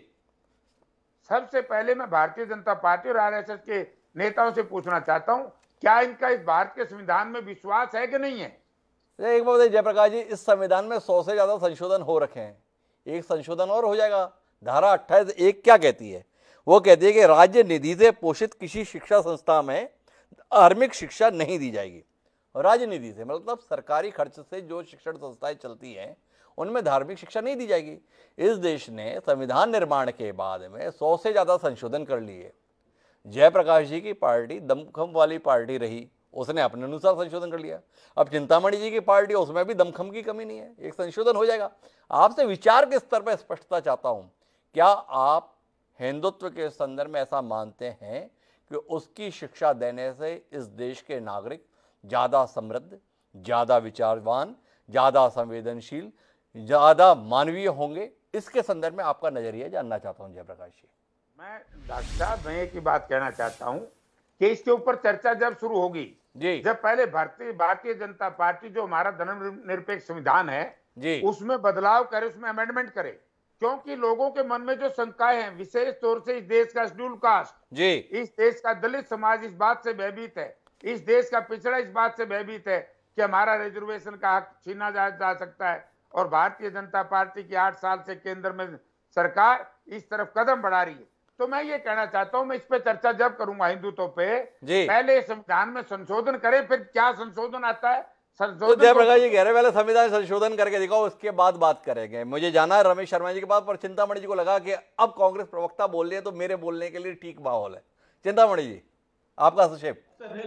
सबसे पहले मैं भारतीय जनता पार्टी और आरएसएस के नेताओं से पूछना चाहता हूं, क्या इनका इस भारत के संविधान में विश्वास है कि नहीं है? एक बात बताइए जयप्रकाश जी, इस संविधान में सौ से ज्यादा संशोधन हो रखे हैं, एक संशोधन और हो जाएगा। धारा अट्ठाईस एक क्या कहती है? वो कहती है कि राज्य निधि से पोषित किसी शिक्षा संस्था में धार्मिक शिक्षा नहीं दी जाएगी। राज्य निधि से मतलब सरकारी खर्च से जो शिक्षण संस्थाएं चलती हैं उनमें धार्मिक शिक्षा नहीं दी जाएगी। इस देश ने संविधान निर्माण के बाद में सौ से ज्यादा संशोधन कर लिए। जयप्रकाश जी की पार्टी दमखम वाली पार्टी रही, उसने अपने अनुसार संशोधन कर लिया। अब चिंतामणि जी की पार्टी, उसमें भी दमखम की कमी नहीं है, एक संशोधन हो जाएगा। आपसे विचार के स्तर पर स्पष्टता चाहता हूं, क्या आप हिंदुत्व के संदर्भ में ऐसा मानते हैं कि उसकी शिक्षा देने से इस देश के नागरिक ज्यादा समृद्ध, ज्यादा विचारवान, ज्यादा संवेदनशील, ज्यादा मानवीय होंगे? इसके संदर्भ में आपका नजरिया जानना चाहता हूं जयप्रकाश जी। मैं डॉक्टर साहब मैं एक ही बात कहना चाहता हूं कि इसके ऊपर चर्चा जब शुरू होगी जी, जब पहले भारतीय भारतीय जनता पार्टी जो हमारा धर्मनिरपेक्ष संविधान है जी, उसमें बदलाव करे, उसमें अमेंडमेंट करे, क्योंकि लोगों के मन में जो शंकाएं हैं, विशेष तौर से इस देश का शेड्यूल कास्ट जी, इस देश का दलित समाज इस बात से भयभीत है, इस देश का पिछड़ा इस बात से भयभीत है कि हमारा रिजर्वेशन का हक छीना जा, जा सकता है। और भारतीय जनता पार्टी की आठ साल से केंद्र में सरकार इस तरफ कदम बढ़ा रही है। तो मैं ये कहना चाहता हूं, मैं इस पे चर्चा जब करूंगा हिंदुत्व पे, पहले संविधान में संशोधन करें, फिर क्या संशोधन आता है संशोधन। जयप्रकाश जी कह रहे पहले संविधान संशोधन करके दिखाओ, उसके बाद बात करेंगे। मुझे जाना है रमेश शर्मा जी के पास, पर चिंतामणि जी को लगा कि अब कांग्रेस प्रवक्ता बोल रही है तो मेरे बोलने के लिए ठीक माहौल है। चिंतामणि जी, आपका संक्षेप।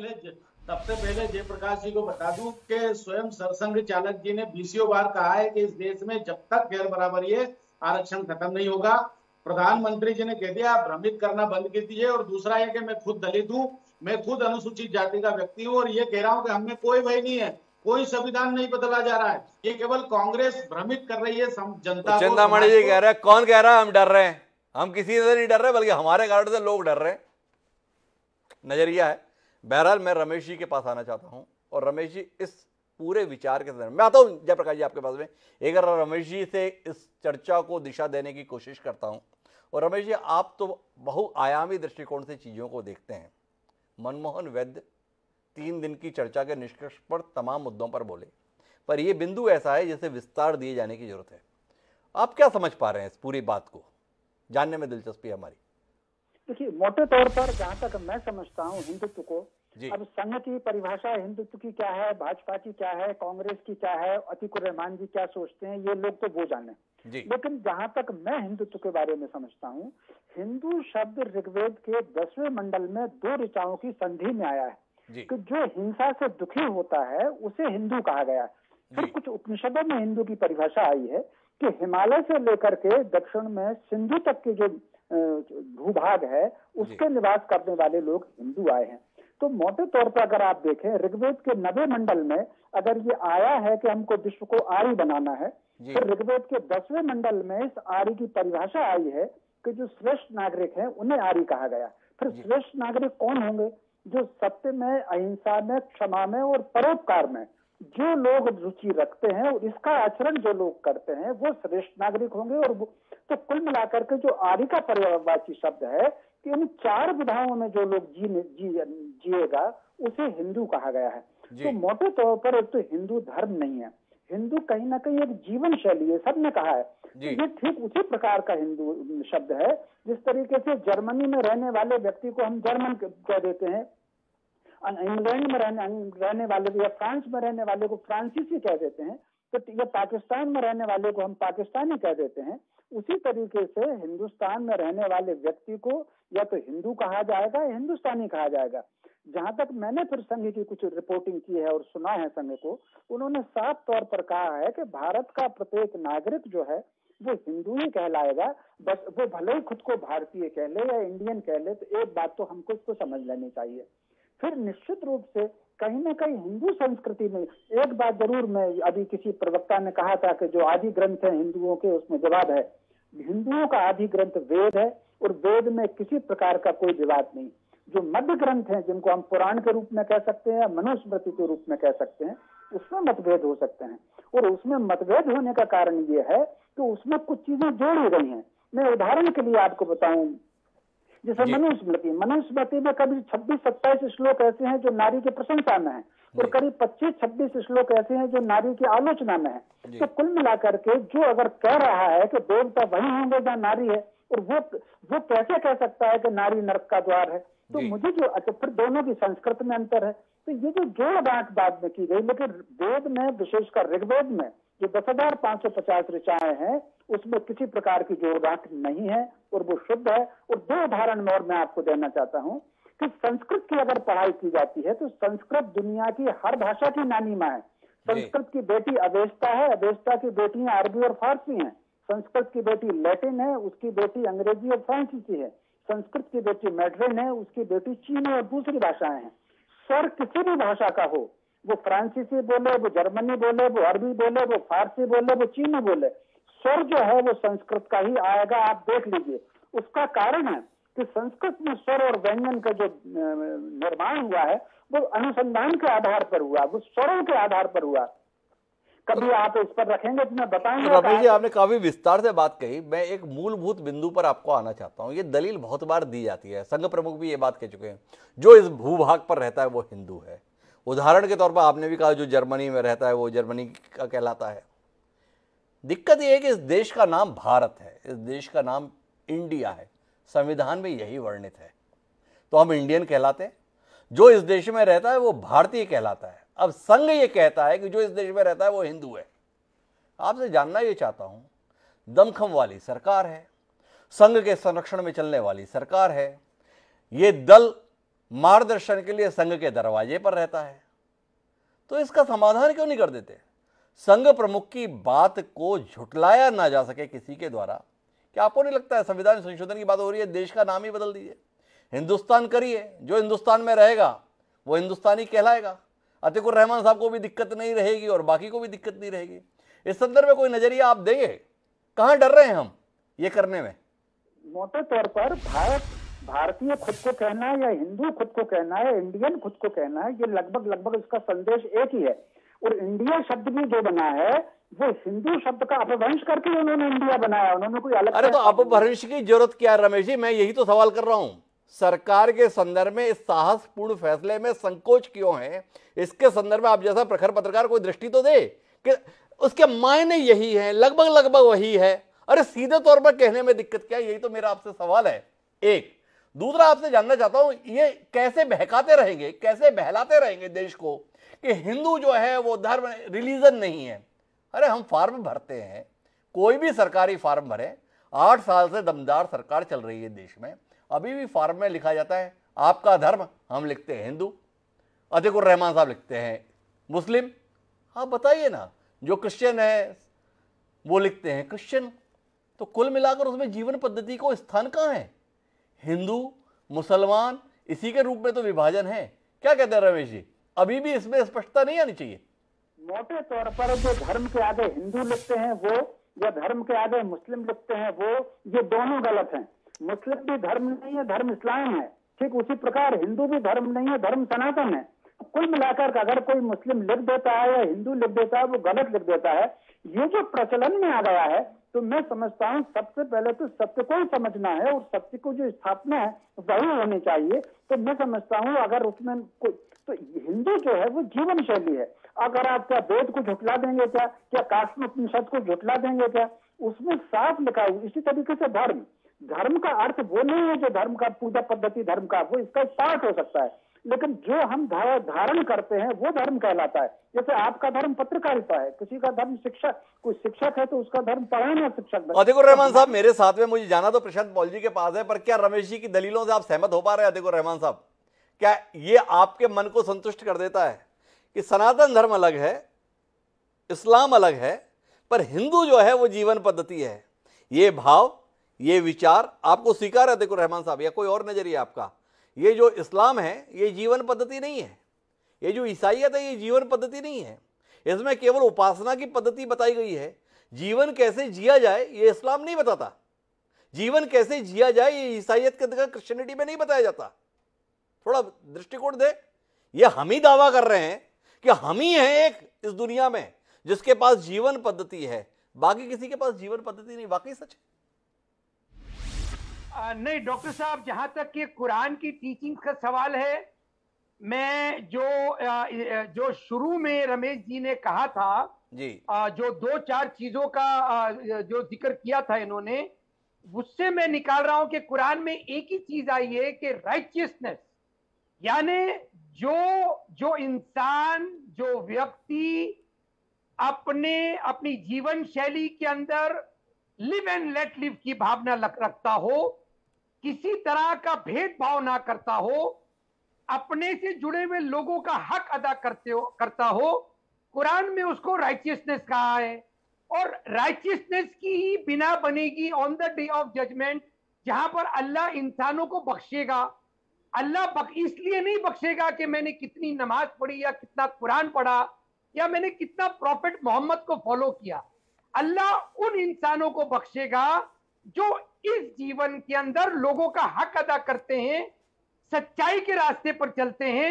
सबसे पहले जयप्रकाश जी को बता दूं कि स्वयं सरसंघ चालक जी ने बीसियों बार कहा है कि इस देश में जब तक गैर बराबरी है आरक्षण खत्म नहीं होगा। प्रधानमंत्री जी ने कह दिया भ्रमित करना बंद कीजिए। और दूसरा है कि मैं खुद दलित हूं, मैं खुद अनुसूचित जाति का व्यक्ति हूं और ये कह रहा हूं कि हमें कोई भय नहीं है, कोई संविधान नहीं बदला जा रहा है। ये केवल कांग्रेस भ्रमित कर रही है जनता को। चिंतामणि जी कह रहे हैं, कौन कह रहा है हम डर रहे हैं? हम किसी से नहीं डर रहे, बल्कि हमारे कारण से लोग डर रहे हैं। नजरिया है। बहरहाल मैं रमेश जी के पास आना चाहता हूं, और रमेश जी इस पूरे विचार के संदर्भ में आता हूं जयप्रकाश जी आपके पास में। एक बार रमेश जी से इस चर्चा को दिशा देने की कोशिश करता हूं। और रमेश जी, आप तो बहुआयामी दृष्टिकोण से चीजों को देखते हैं। मनमोहन वैद्य तीन दिन की चर्चा के निष्कर्ष पर तमाम मुद्दों पर बोले, पर यह बिंदु ऐसा है जिसे विस्तार दिए जाने की जरूरत है। आप क्या समझ पा रहे हैं इस पूरी बात को? जानने में दिलचस्पी है हमारी। देखिए, मोटे तौर पर जहां तक मैं समझता हूं हिंदुत्व को, अब संघ की परिभाषा हिंदुत्व की क्या है, भाजपा की क्या है, कांग्रेस की क्या है, अतीकुर रहमान जी क्या सोचते हैं, ये लोग तो वो जाने। लेकिन जहां तक मैं हिंदुत्व के बारे में समझता हूँ, हिंदू शब्द ऋग्वेद के दसवें मंडल में दो ऋचाओं की संधि में आया है कि जो हिंसा से दुखी होता है उसे हिंदू कहा गया है। फिर कुछ उपनिषदों में हिंदू की परिभाषा आई है कि हिमालय से लेकर के दक्षिण में सिंधु तक के जो भूभाग है उसके निवास करने वाले लोग हिंदू आए हैं। तो मोटे तौर पर अगर आप देखें, ऋग्वेद के नवे मंडल में अगर ये आया है कि हमको विश्व को आर्य बनाना है, तो ऋग्वेद के दसवें मंडल में इस आर्य की परिभाषा आई है कि जो श्रेष्ठ नागरिक हैं उन्हें आर्य कहा गया। फिर श्रेष्ठ नागरिक कौन होंगे? जो सत्य में, अहिंसा में, क्षमा में और परोपकार में जो लोग रुचि रखते हैं और इसका आचरण जो लोग करते हैं वो श्रेष्ठ नागरिक होंगे। और तो कुल मिलाकर के जो आर्य का पर्यायवाची शब्द है कि इन चार विधाओं में जो लोग जी जी जिएगा उसे हिंदू कहा गया है। तो मोटे तौर पर एक तो हिंदू धर्म नहीं है, हिंदू कहीं ना कहीं एक जीवन शैली है, सबने कहा है। ये ठीक उसी प्रकार का हिंदू शब्द है जिस तरीके से जर्मनी में रहने वाले व्यक्ति को हम जर्मन कह देते हैं, इंग्लैंड में रहने रहने वाले या फ्रांस में रहने वाले को फ्रांसीसी कह देते हैं, तो ये पाकिस्तान में रहने वाले को हम पाकिस्तानी कह देते हैं। उसी तरीके से हिंदुस्तान में रहने वाले व्यक्ति को या तो हिंदू कहा जाएगा या हिंदुस्तानी कहा जाएगा। जहां तक मैंने फिर संघ की कुछ रिपोर्टिंग की है और सुना है संघ को, उन्होंने साफ तौर पर कहा है कि भारत का प्रत्येक नागरिक जो है वो हिंदू ही कहलाएगा। बस वो भले ही खुद को भारतीय कह ले या इंडियन कह ले, तो एक बात तो हमको इसको समझ लेनी चाहिए। फिर निश्चित रूप से कहीं ना कहीं हिंदू संस्कृति में एक बात जरूर, मैं अभी किसी प्रवक्ता ने कहा था कि जो आदि ग्रंथ है हिंदुओं के, उसमें जवाब है हिंदुओं का आदि ग्रंथ वेद है और वेद में किसी प्रकार का कोई विवाद नहीं। जो मध्य ग्रंथ हैं जिनको हम पुराण के रूप में कह सकते हैं या मनुस्मृति के रूप में कह सकते हैं, उसमें मतभेद हो सकते हैं। और उसमें मतभेद होने का कारण ये है कि उसमें कुछ चीजें जोड़ी गई हैं। मैं उदाहरण के लिए आपको बताऊं, जैसे मनुस्मृति मनुस्मृति में करीब छब्बीस सत्ताईस श्लोक ऐसे हैं जो नारी की प्रशंसा में है और करीब पच्चीस छब्बीस श्लोक ऐसे हैं जो नारी की आलोचना में है। तो कुल मिलाकर के जो अगर कह रहा है कि देवता वही होंगे जहाँ नारी है, और वो वो कैसे कह सकता है कि नारी नरक का द्वार है? तो मुझे जो अच्छा, फिर दोनों की संस्कृत में अंतर है। तो ये जो जोड़ गांठ बाद में की गई, लेकिन वेद में विशेषकर ऋग्वेद में जो दस हजार पांच सौ पचास ऋचाएं हैं उसमें किसी प्रकार की जोड़ गांठ नहीं है और वो शुद्ध है। और दो उदाहरण में और मैं आपको देना चाहता हूँ कि संस्कृत की अगर पढ़ाई की जाती है तो संस्कृत दुनिया की हर भाषा की नानी माँ है। संस्कृत की बेटी अवेस्ता है, अवेस्ता की बेटियां अरबी और फारसी हैं। संस्कृत की बेटी लैटिन है, उसकी बेटी अंग्रेजी और फ्रांसीसी है। संस्कृत की बेटी मैड्रिन है, उसकी बेटी चीनी और दूसरी भाषाएं हैं। स्वर किसी भी भाषा का हो, वो फ्रांसीसी बोले, वो जर्मनी बोले, वो अरबी बोले, वो फारसी बोले, वो चीनी बोले, स्वर जो है वो संस्कृत का ही आएगा। आप देख लीजिए, उसका कारण है कि संस्कृत में स्वर और व्यंजन का जो निर्माण हुआ है वो अनुसंधान के आधार पर हुआ, वो स्वरों के आधार पर हुआ। कभी आप इस पर रखेंगे तो मैं बताऊंगा। रमेश जी, आपने काफी विस्तार से बात कही। मैं एक मूलभूत बिंदु पर आपको आना चाहता हूं। ये दलील बहुत बार दी जाती है, संघ प्रमुख भी ये बात कह चुके हैं, जो इस भूभाग पर रहता है वो हिंदू है। उदाहरण के तौर पर आपने भी कहा जो जर्मनी में रहता है वो जर्मनी का कहलाता है। दिक्कत यह है कि इस देश का नाम भारत है, इस देश का नाम इंडिया है, संविधान में यही वर्णित है, तो हम इंडियन कहलाते हैं। जो इस देश में रहता है वो भारतीय कहलाता है। अब संघ ये कहता है कि जो इस देश में रहता है वो हिंदू है। आपसे जानना ये चाहता हूं, दमखम वाली सरकार है, संघ के संरक्षण में चलने वाली सरकार है, ये दल मार्गदर्शन के लिए संघ के दरवाजे पर रहता है, तो इसका समाधान क्यों नहीं कर देते? संघ प्रमुख की बात को झुटलाया ना जा सके किसी के द्वारा। क्या आपको नहीं लगता है संविधान संशोधन की बात हो रही है, देश का नाम ही बदल दीजिए, हिंदुस्तान करिए, जो हिंदुस्तान में रहेगा वो हिंदुस्तानी कहलाएगा। अतीकुर रहमान साहब को भी दिक्कत नहीं रहेगी और बाकी को भी दिक्कत नहीं रहेगी। इस संदर्भ में कोई नजरिया आप देंगे? कहां डर रहे हैं हम ये करने में? मोटे तौर पर भारत भारतीय खुद को कहना है या हिंदू खुद को कहना है, इंडियन खुद को कहना है, ये लगभग लगभग इसका संदेश एक ही है। और इंडिया शब्द भी जो बना है वो हिंदू शब्द का अपभ्रंश करके उन्होंने इंडिया बनाया, उन्होंने कोई अलग। अरे तो अपभ्रंश की जरूरत क्या है रमेश जी? मैं यही तो सवाल कर रहा हूं। सरकार के संदर्भ में इस साहसपूर्ण फैसले में संकोच क्यों है? इसके संदर्भ में आप जैसा प्रखर पत्रकार कोई दृष्टि तो दे कि उसके मायने यही है, लगभग लगभग वही है। अरे सीधे तौर पर कहने में दिक्कत क्या है? यही तो मेरा आपसे सवाल है। एक दूसरा आपसे जानना चाहता हूं, ये कैसे बहकाते रहेंगे, कैसे बहलाते रहेंगे देश को कि हिंदू जो है वो धर्म रिलीजन नहीं है। अरे हम फॉर्म भरते हैं, कोई भी सरकारी फॉर्म भरे, आठ साल से दमदार सरकार चल रही है देश में, अभी भी फॉर्म में लिखा जाता है आपका धर्म, हम लिखते हैं हिंदू, अतीकुर रहमान साहब लिखते हैं मुस्लिम। आप बताइए ना, जो क्रिश्चियन है वो लिखते हैं क्रिश्चियन। तो कुल मिलाकर उसमें जीवन पद्धति को स्थान कहाँ है? हिंदू मुसलमान इसी के रूप में तो विभाजन है। क्या कहते हैं रमेश जी? अभी भी इसमें स्पष्टता नहीं आनी चाहिए? मोटे तौर पर जो धर्म के आगे हिंदू लिखते हैं वो, या धर्म के आगे मुस्लिम लिखते हैं वो, ये दोनों गलत हैं। मुस्लिम भी धर्म नहीं है, धर्म इस्लाम है। ठीक उसी प्रकार हिंदू भी धर्म नहीं है, धर्म सनातन है। कुल मिलाकर अगर कोई मुस्लिम लिख देता है या हिंदू लिख देता है वो गलत लिख देता है। ये जो प्रचलन में आ गया है, तो मैं समझता हूँ सबसे पहले तो सत्य को ही समझना है और सत्य को जो स्थापना है वही होनी चाहिए। तो मैं समझता हूँ अगर उसमें तो हिंदू जो है वो जीवन शैली है। अगर आप क्या वेद को झुटला देंगे, क्या क्या काष्ट उपनिषद को झुटला देंगे क्या? उसमें साफ लिखा हुआ। इसी तरीके से धर्म धर्म का अर्थ वो नहीं है जो धर्म का पूजा पद्धति धर्म का, वो इसका पार्ट हो सकता है, लेकिन जो हम धारण करते हैं वो धर्म कहलाता है। जैसे आपका धर्म पत्रकारिता है, किसी का धर्म शिक्षक, कोई शिक्षक है तो उसका धर्म पढ़ाना शिक्षक। अतीकुर रहमान साहब मेरे साथ में, मुझे जाना तो प्रशांत पॉल जी के पास है, पर क्या रमेश जी की दलीलों से आप सहमत हो पा रहे हैं? अतीकुर रहमान साहब, क्या ये आपके मन को संतुष्ट कर देता है कि सनातन धर्म अलग है, इस्लाम अलग है, पर हिंदू जो है वो जीवन पद्धति है? ये भाव, ये विचार आपको स्वीकार है अतीकुर रहमान साहब, या कोई और नजरिया आपका? ये जो इस्लाम है ये जीवन पद्धति नहीं है, ये जो ईसाईयत है ये जीवन पद्धति नहीं है, इसमें केवल उपासना की पद्धति बताई गई है। जीवन कैसे जिया जाए ये इस्लाम नहीं बताता, जीवन कैसे जिया जाए ये ईसाईयत के क्रिश्चियनिटी में नहीं बताया जाता। थोड़ा दृष्टिकोण दे। ये हम ही दावा कर रहे हैं कि हम ही हैं एक इस दुनिया में जिसके पास जीवन पद्धति है, बाकी किसी के पास जीवन पद्धति नहीं। वाकई सच है? आ, नहीं डॉक्टर साहब, जहां तक कि कुरान की टीचिंग का सवाल है, मैं जो आ, जो शुरू में रमेश जी ने कहा था जी, आ, जो दो चार चीजों का आ, जो जिक्र किया था इन्होंने, उससे मैं निकाल रहा हूं कि कुरान में एक ही चीज आई है कि राइचियसनेस, यानी जो जो इंसान, जो व्यक्ति अपने अपनी जीवन शैली के अंदर लिव एंड लेट लिव की भावना रखता हो, किसी तरह का भेदभाव ना करता हो, अपने से जुड़े हुए लोगों का हक अदा करते हो करता हो, कुरान में उसको राइचियसनेस कहा है। और राइचियसनेस की ही बिना बनेगी on the day of judgement, जहां पर अल्लाह इंसानों को बख्शेगा। अल्लाह बक, इसलिए नहीं बख्शेगा कि मैंने कितनी नमाज पढ़ी या कितना कुरान पढ़ा या मैंने कितना प्रॉफिट मोहम्मद को फॉलो किया। अल्लाह उन इंसानों को बख्शेगा जो इस जीवन के अंदर लोगों का हक अदा करते हैं, सच्चाई के रास्ते पर चलते हैं,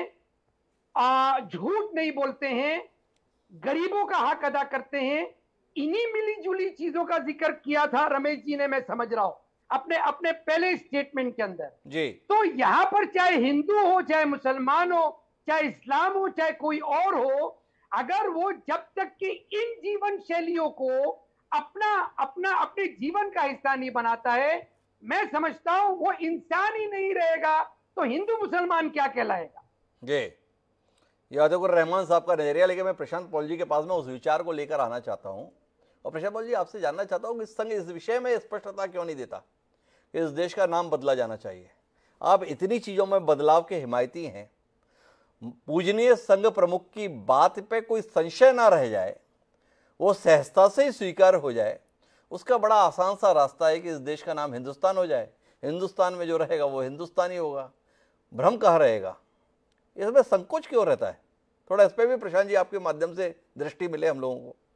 झूठ नहीं बोलते हैं, गरीबों का हक अदा करते हैं। इन्हीं मिली जुली चीजों का जिक्र किया था रमेश जी ने, मैं समझ रहा हूं अपने अपने पहले स्टेटमेंट के अंदर जी। तो यहां पर चाहे हिंदू हो, चाहे मुसलमान हो, चाहे इस्लाम हो, चाहे कोई और हो, अगर वो जब तक कि इन जीवन शैलियों को अपना अपना अपने जीवन का हिस्सा नहीं बनाता है, मैं समझता हूं वो इंसान ही नहीं रहेगा, तो हिंदू मुसलमान क्या कहलाएगा? जी, यादव रहमान साहब का नजरिया। लेकिन मैं प्रशांत पॉल जी के पास में उस विचार को लेकर आना चाहता हूं, और प्रशांत पॉल जी आपसे जानना चाहता हूं कि इस संग इस विषय में स्पष्टता क्यों नहीं देता कि इस देश का नाम बदला जाना चाहिए? आप इतनी चीजों में बदलाव के हिमायती हैं, पूजनीय संघ प्रमुख की बात पे कोई संशय ना रह जाए, वो सहजता से ही स्वीकार हो जाए, उसका बड़ा आसान सा रास्ता है कि इस देश का नाम हिंदुस्तान हो जाए। हिंदुस्तान में जो रहेगा वो हिंदुस्तानी होगा, भ्रम कहाँ रहेगा? इसमें संकोच क्यों रहता है? थोड़ा इस पे भी प्रशांत जी आपके माध्यम से दृष्टि मिले हम लोगों को।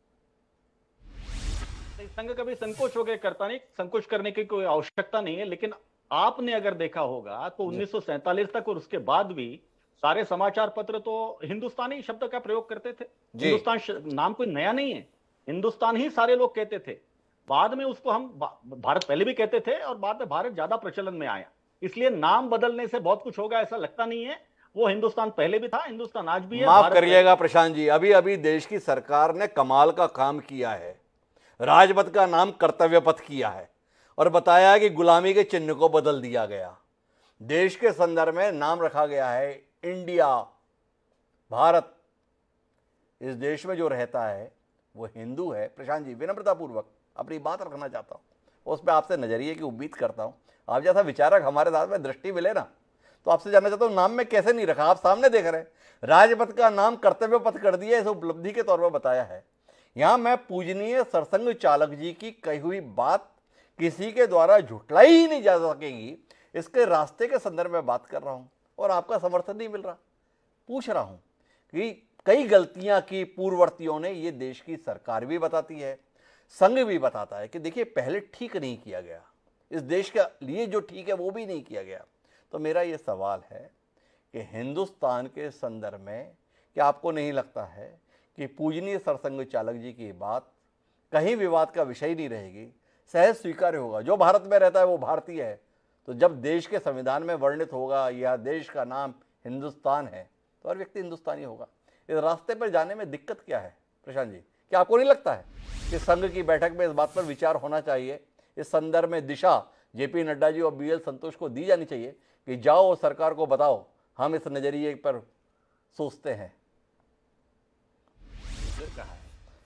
संघ कभी संकोच हो गए करता नहीं, संकोच करने की कोई आवश्यकता नहीं है, लेकिन आपने अगर देखा होगा तो उन्नीस सौ सैंतालीस तक और उसके बाद भी सारे समाचार पत्र तो हिंदुस्तानी शब्द का प्रयोग करते थे। हिंदुस्तान नाम कोई नया नहीं है, हिंदुस्तान ही सारे लोग कहते थे। बाद में उसको हम भारत पहले भी कहते थे और बाद में भारत ज्यादा प्रचलन में आया, इसलिए नाम बदलने से बहुत कुछ होगा ऐसा लगता नहीं है। वो हिंदुस्तान पहले भी था, हिंदुस्तान आज भी है। माफ करिएगा प्रशांत जी, अभी अभी देश की सरकार ने कमाल का काम किया है, राजपथ का नाम कर्तव्य पथ किया है और बताया कि गुलामी के चिन्ह को बदल दिया गया। देश के संदर्भ में नाम रखा गया है इंडिया, भारत। इस देश में जो रहता है वो हिंदू है। प्रशांत जी, विनम्रतापूर्वक अपनी बात रखना चाहता हूँ, उस पर आपसे नजरिए की उम्मीद करता हूँ। आप जैसा विचारक हमारे साथ में दृष्टि मिले ना, तो आपसे जानना चाहता हूँ नाम में कैसे नहीं रखा। आप सामने देख रहे हैं, राजपथ का नाम कर्तव्य पथ कर दिया, इस उपलब्धि के तौर पर बताया है। यहां मैं पूजनीय सरसंघ चालक जी की कही हुई बात किसी के द्वारा झुटलाई ही नहीं जा सकेगी, इसके रास्ते के संदर्भ में बात कर रहा हूं और आपका समर्थन नहीं मिल रहा। पूछ रहा हूं कि कई गलतियां की पूर्ववर्तियों ने, ये देश की सरकार भी बताती है, संघ भी बताता है कि देखिए पहले ठीक नहीं किया गया, इस देश के लिए जो ठीक है वो भी नहीं किया गया। तो मेरा ये सवाल है कि हिंदुस्तान के संदर्भ में क्या आपको नहीं लगता है कि पूजनीय सरसंघ चालक जी की बात कहीं विवाद का विषय नहीं रहेगी, सहज स्वीकार्य होगा। जो भारत में रहता है वो भारतीय है, तो जब देश के संविधान में वर्णित होगा या देश का नाम हिंदुस्तान है तो हर व्यक्ति हिंदुस्तानी होगा। इस रास्ते पर जाने में दिक्कत क्या है प्रशांत जी? क्या आपको नहीं लगता है कि संघ की बैठक में इस बात पर विचार होना चाहिए, इस संदर्भ में दिशा जेपी नड्डा जी और बी एल संतोष को दी जानी चाहिए कि जाओ सरकार को बताओ हम इस नजरिए पर सोचते हैं? कहा है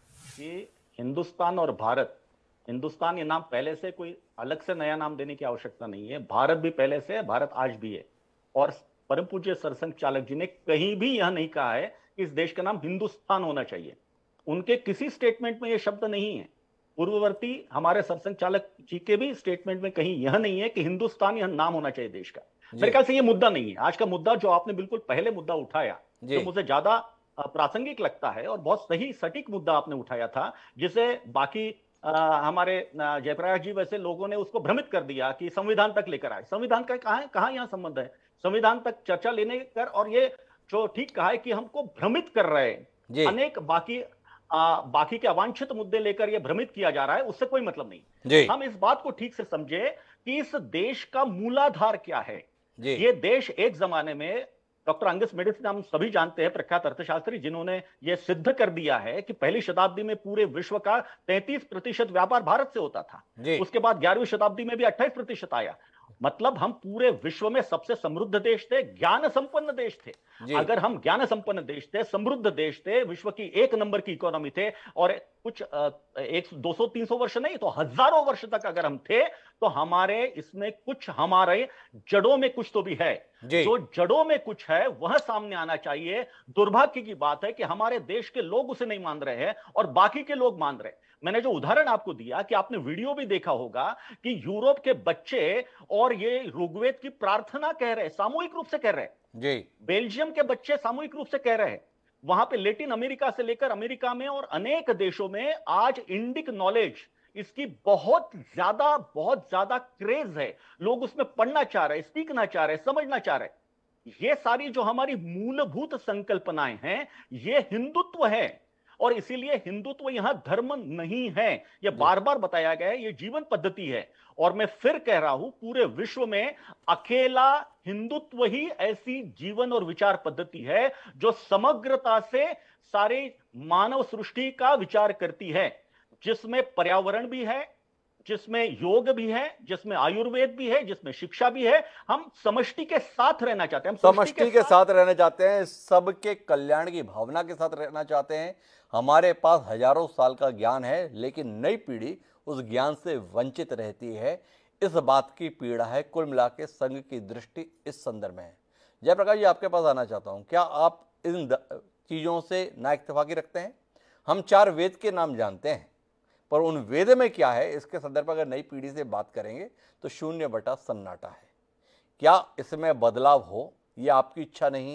कि हिंदुस्तान और भारत, हिंदुस्तान ये नाम पहले से, कोई अलग से नया नाम देने की आवश्यकता नहीं है। भारत भी पहले से है, भारत आज भी है। और परम पूज्य सरसंघ चालक जी ने कहीं भी यह नहीं कहा है कि इस देश का नाम हिंदुस्तान होना चाहिए। उनके किसी स्टेटमेंट में यह शब्द नहीं है। पूर्ववर्ती हमारे सरसंघ चालक जी के भी स्टेटमेंट में कहीं यह नहीं है कि हिंदुस्तान यह नाम होना चाहिए देश का। मेरे ख्याल से यह मुद्दा नहीं है। आज का मुद्दा जो आपने बिल्कुल पहले मुद्दा उठाया, जो मुझे ज्यादा प्रासंगिक लगता है और बहुत सही सटीक मुद्दा आपने उठाया था, जिसे बाकी आ, हमारे जयप्रकाश जी वैसे लोगों ने उसको भ्रमित कर दिया कि संविधान तक लेकर आए। संविधान का कहां है, कहां यहां संबंध है संविधान तक चर्चा लेने कर, और ये जो ठीक कहा है कि हमको भ्रमित कर रहे हैं, अनेक बाकी आ, बाकी के अवांछित मुद्दे लेकर ये भ्रमित किया जा रहा है, उससे कोई मतलब नहीं। हम इस बात को ठीक से समझे कि इस देश का मूलाधार क्या है। ये देश एक जमाने में, डॉक्टर अंगस मेडिसन हम सभी जानते हैं, प्रख्यात अर्थशास्त्री, जिन्होंने यह सिद्ध कर दिया है कि पहली शताब्दी में पूरे विश्व का तैंतीस प्रतिशत व्यापार भारत से होता था। उसके बाद ग्यारहवीं शताब्दी में भी अट्ठाईस प्रतिशत आया। मतलब हम पूरे विश्व में सबसे समृद्ध देश थे, ज्ञान संपन्न देश थे। अगर हम ज्ञान संपन्न देश थे, समृद्ध देश थे, विश्व की एक नंबर की इकोनॉमी थे, और कुछ एक दो सौ तीन सौ वर्ष नहीं तो हजारों वर्ष तक अगर हम थे, तो हमारे इसमें कुछ, हमारे जड़ों में कुछ तो भी है। जो जड़ों में कुछ है वह सामने आना चाहिए। दुर्भाग्य की बात है कि हमारे देश के लोग उसे नहीं मान रहे हैं और बाकी के लोग मान रहे हैं। मैंने जो उदाहरण आपको दिया, कि आपने वीडियो भी देखा होगा कि यूरोप के बच्चे और ये ऋग्वेद की प्रार्थना कह रहे हैं, सामूहिक रूप से कह रहे हैं। जी। बेल्जियम के बच्चे सामूहिक रूप से कह रहे हैं। वहां पे लेटिन अमेरिका से लेकर अमेरिका में और अनेक देशों में आज इंडिक नॉलेज, इसकी बहुत ज्यादा बहुत ज्यादा क्रेज है। लोग उसमें पढ़ना चाह रहे हैं, सीखना चाह रहे हैं, समझना चाह रहे हैं। ये सारी जो हमारी मूलभूत संकल्पनाएं हैं, ये हिंदुत्व है। और इसीलिए हिंदुत्व यहां धर्म नहीं है, यह बार बार बताया गया है, यह जीवन पद्धति है। और मैं फिर कह रहा हूं, पूरे विश्व में अकेला हिंदुत्व ही ऐसी जीवन और विचार पद्धति है जो समग्रता से सारे मानव सृष्टि का विचार करती है, जिसमें पर्यावरण भी है, जिसमें योग भी है, जिसमें आयुर्वेद भी है, जिसमें शिक्षा भी है। हम समष्टि के साथ रहना चाहते हैं, हम समष्टि के साथ रहना चाहते हैं, सबके कल्याण की भावना के साथ रहना चाहते हैं। हमारे पास हजारों साल का ज्ञान है, लेकिन नई पीढ़ी उस ज्ञान से वंचित रहती है। इस बात की पीड़ा है। कुल मिला के संघ की दृष्टि इस संदर्भ में है। जयप्रकाश जी, आपके पास आना चाहता हूं, क्या आप इन चीजों से ना इत्तेफाकी रखते हैं? हम चार वेद के नाम जानते हैं, पर उन वेद में क्या है, इसके संदर्भ में अगर नई पीढ़ी से बात करेंगे तो शून्य बटा सन्नाटा है। क्या इसमें बदलाव हो, ये आपकी इच्छा नहीं है?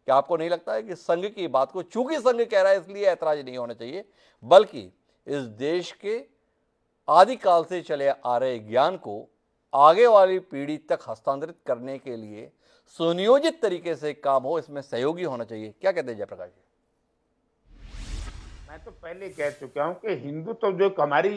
क्या आपको नहीं लगता है कि संघ की बात को चूंकि संघ कह रहा है इसलिए ऐतराज नहीं होना चाहिए, बल्कि इस देश के आदिकाल से चले आ रहे ज्ञान को आगे वाली पीढ़ी तक हस्तांतरित करने के लिए सुनियोजित तरीके से काम हो, इसमें सहयोगी होना चाहिए। क्या कहते हैं जयप्रकाश जी? मैं तो पहले कह चुका हूं कि हिंदू तो जो हमारी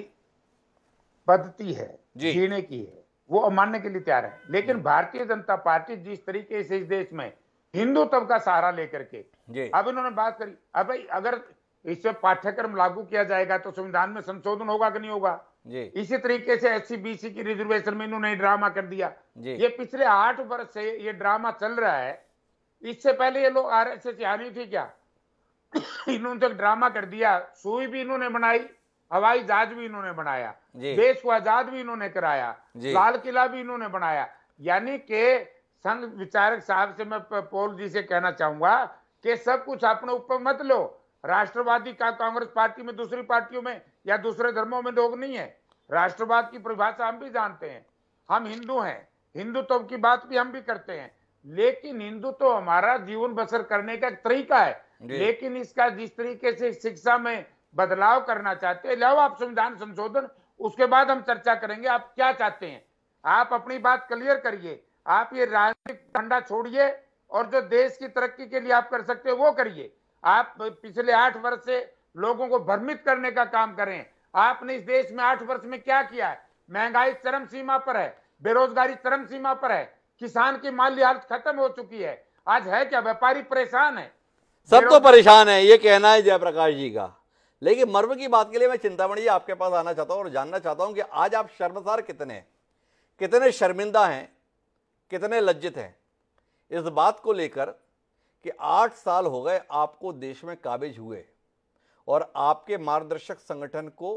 पद्धति है जीने की है वो अमानने के लिए तैयार है, लेकिन भारतीय जनता पार्टी जिस तरीके से इस देश में हिंदुत्व का सहारा लेकर के अब इन्होंने बात करी, अब भाई अगर इससे पाठ्यक्रम लागू किया जाएगा तो संविधान में संशोधन होगा कि नहीं होगा। इसी तरीके से एससी बीसी की रिजर्वेशन में इन्होंने ड्रामा कर दिया। ये पिछले आठ वर्ष से ये ड्रामा चल रहा है। इससे पहले ये लोग आरएसएस हानि थी क्या? इन्होंने तो ड्रामा कर दिया, सुई भी इन्होंने बनाई, हवाई जहाज भी इन्होंने बनाया, देश को आजाद भी इन्होंने कराया, लाल किला भी इन्होंने बनाया। यानी कि संघ विचारक साहब से मैं पॉल जी से कहना चाहूंगा कि सब कुछ अपने ऊपर मत लो। राष्ट्रवादी का कांग्रेस पार्टी में, दूसरी पार्टियों में या दूसरे धर्मों में लोग नहीं है। राष्ट्रवाद की परिभाषा हम भी जानते हैं, हम हिंदू हैं, हिंदुत्व की बात भी हम भी करते हैं, लेकिन हिंदुत्व हमारा जीवन बसर करने का एक तरीका है। लेकिन इसका जिस तरीके से शिक्षा में बदलाव करना चाहते हैं, लाओ आप संविधान संशोधन, उसके बाद हम चर्चा करेंगे आप क्या चाहते हैं। आप अपनी बात क्लियर करिए, आप ये राजनीतिक डंडा छोड़िए और जो देश की तरक्की के लिए आप कर सकते हैं वो करिए। आप पिछले आठ वर्ष से लोगों को भ्रमित करने का काम करें। आपने इस देश में आठ वर्ष में क्या किया है? महंगाई चरम सीमा पर है, बेरोजगारी चरम सीमा पर है, किसान की माली हालत खत्म हो चुकी है। आज है क्या? व्यापारी परेशान है, सब तो परेशान है, ये कहना है जयप्रकाश जी का। लेकिन मर्म की बात के लिए मैं चिंतामणि जी आपके पास आना चाहता हूं और जानना चाहता हूं कि आज आप शर्मसार कितने कितने शर्मिंदा हैं, कितने लज्जित हैं इस बात को लेकर कि आठ साल हो गए आपको देश में काबिज हुए और आपके मार्गदर्शक संगठन को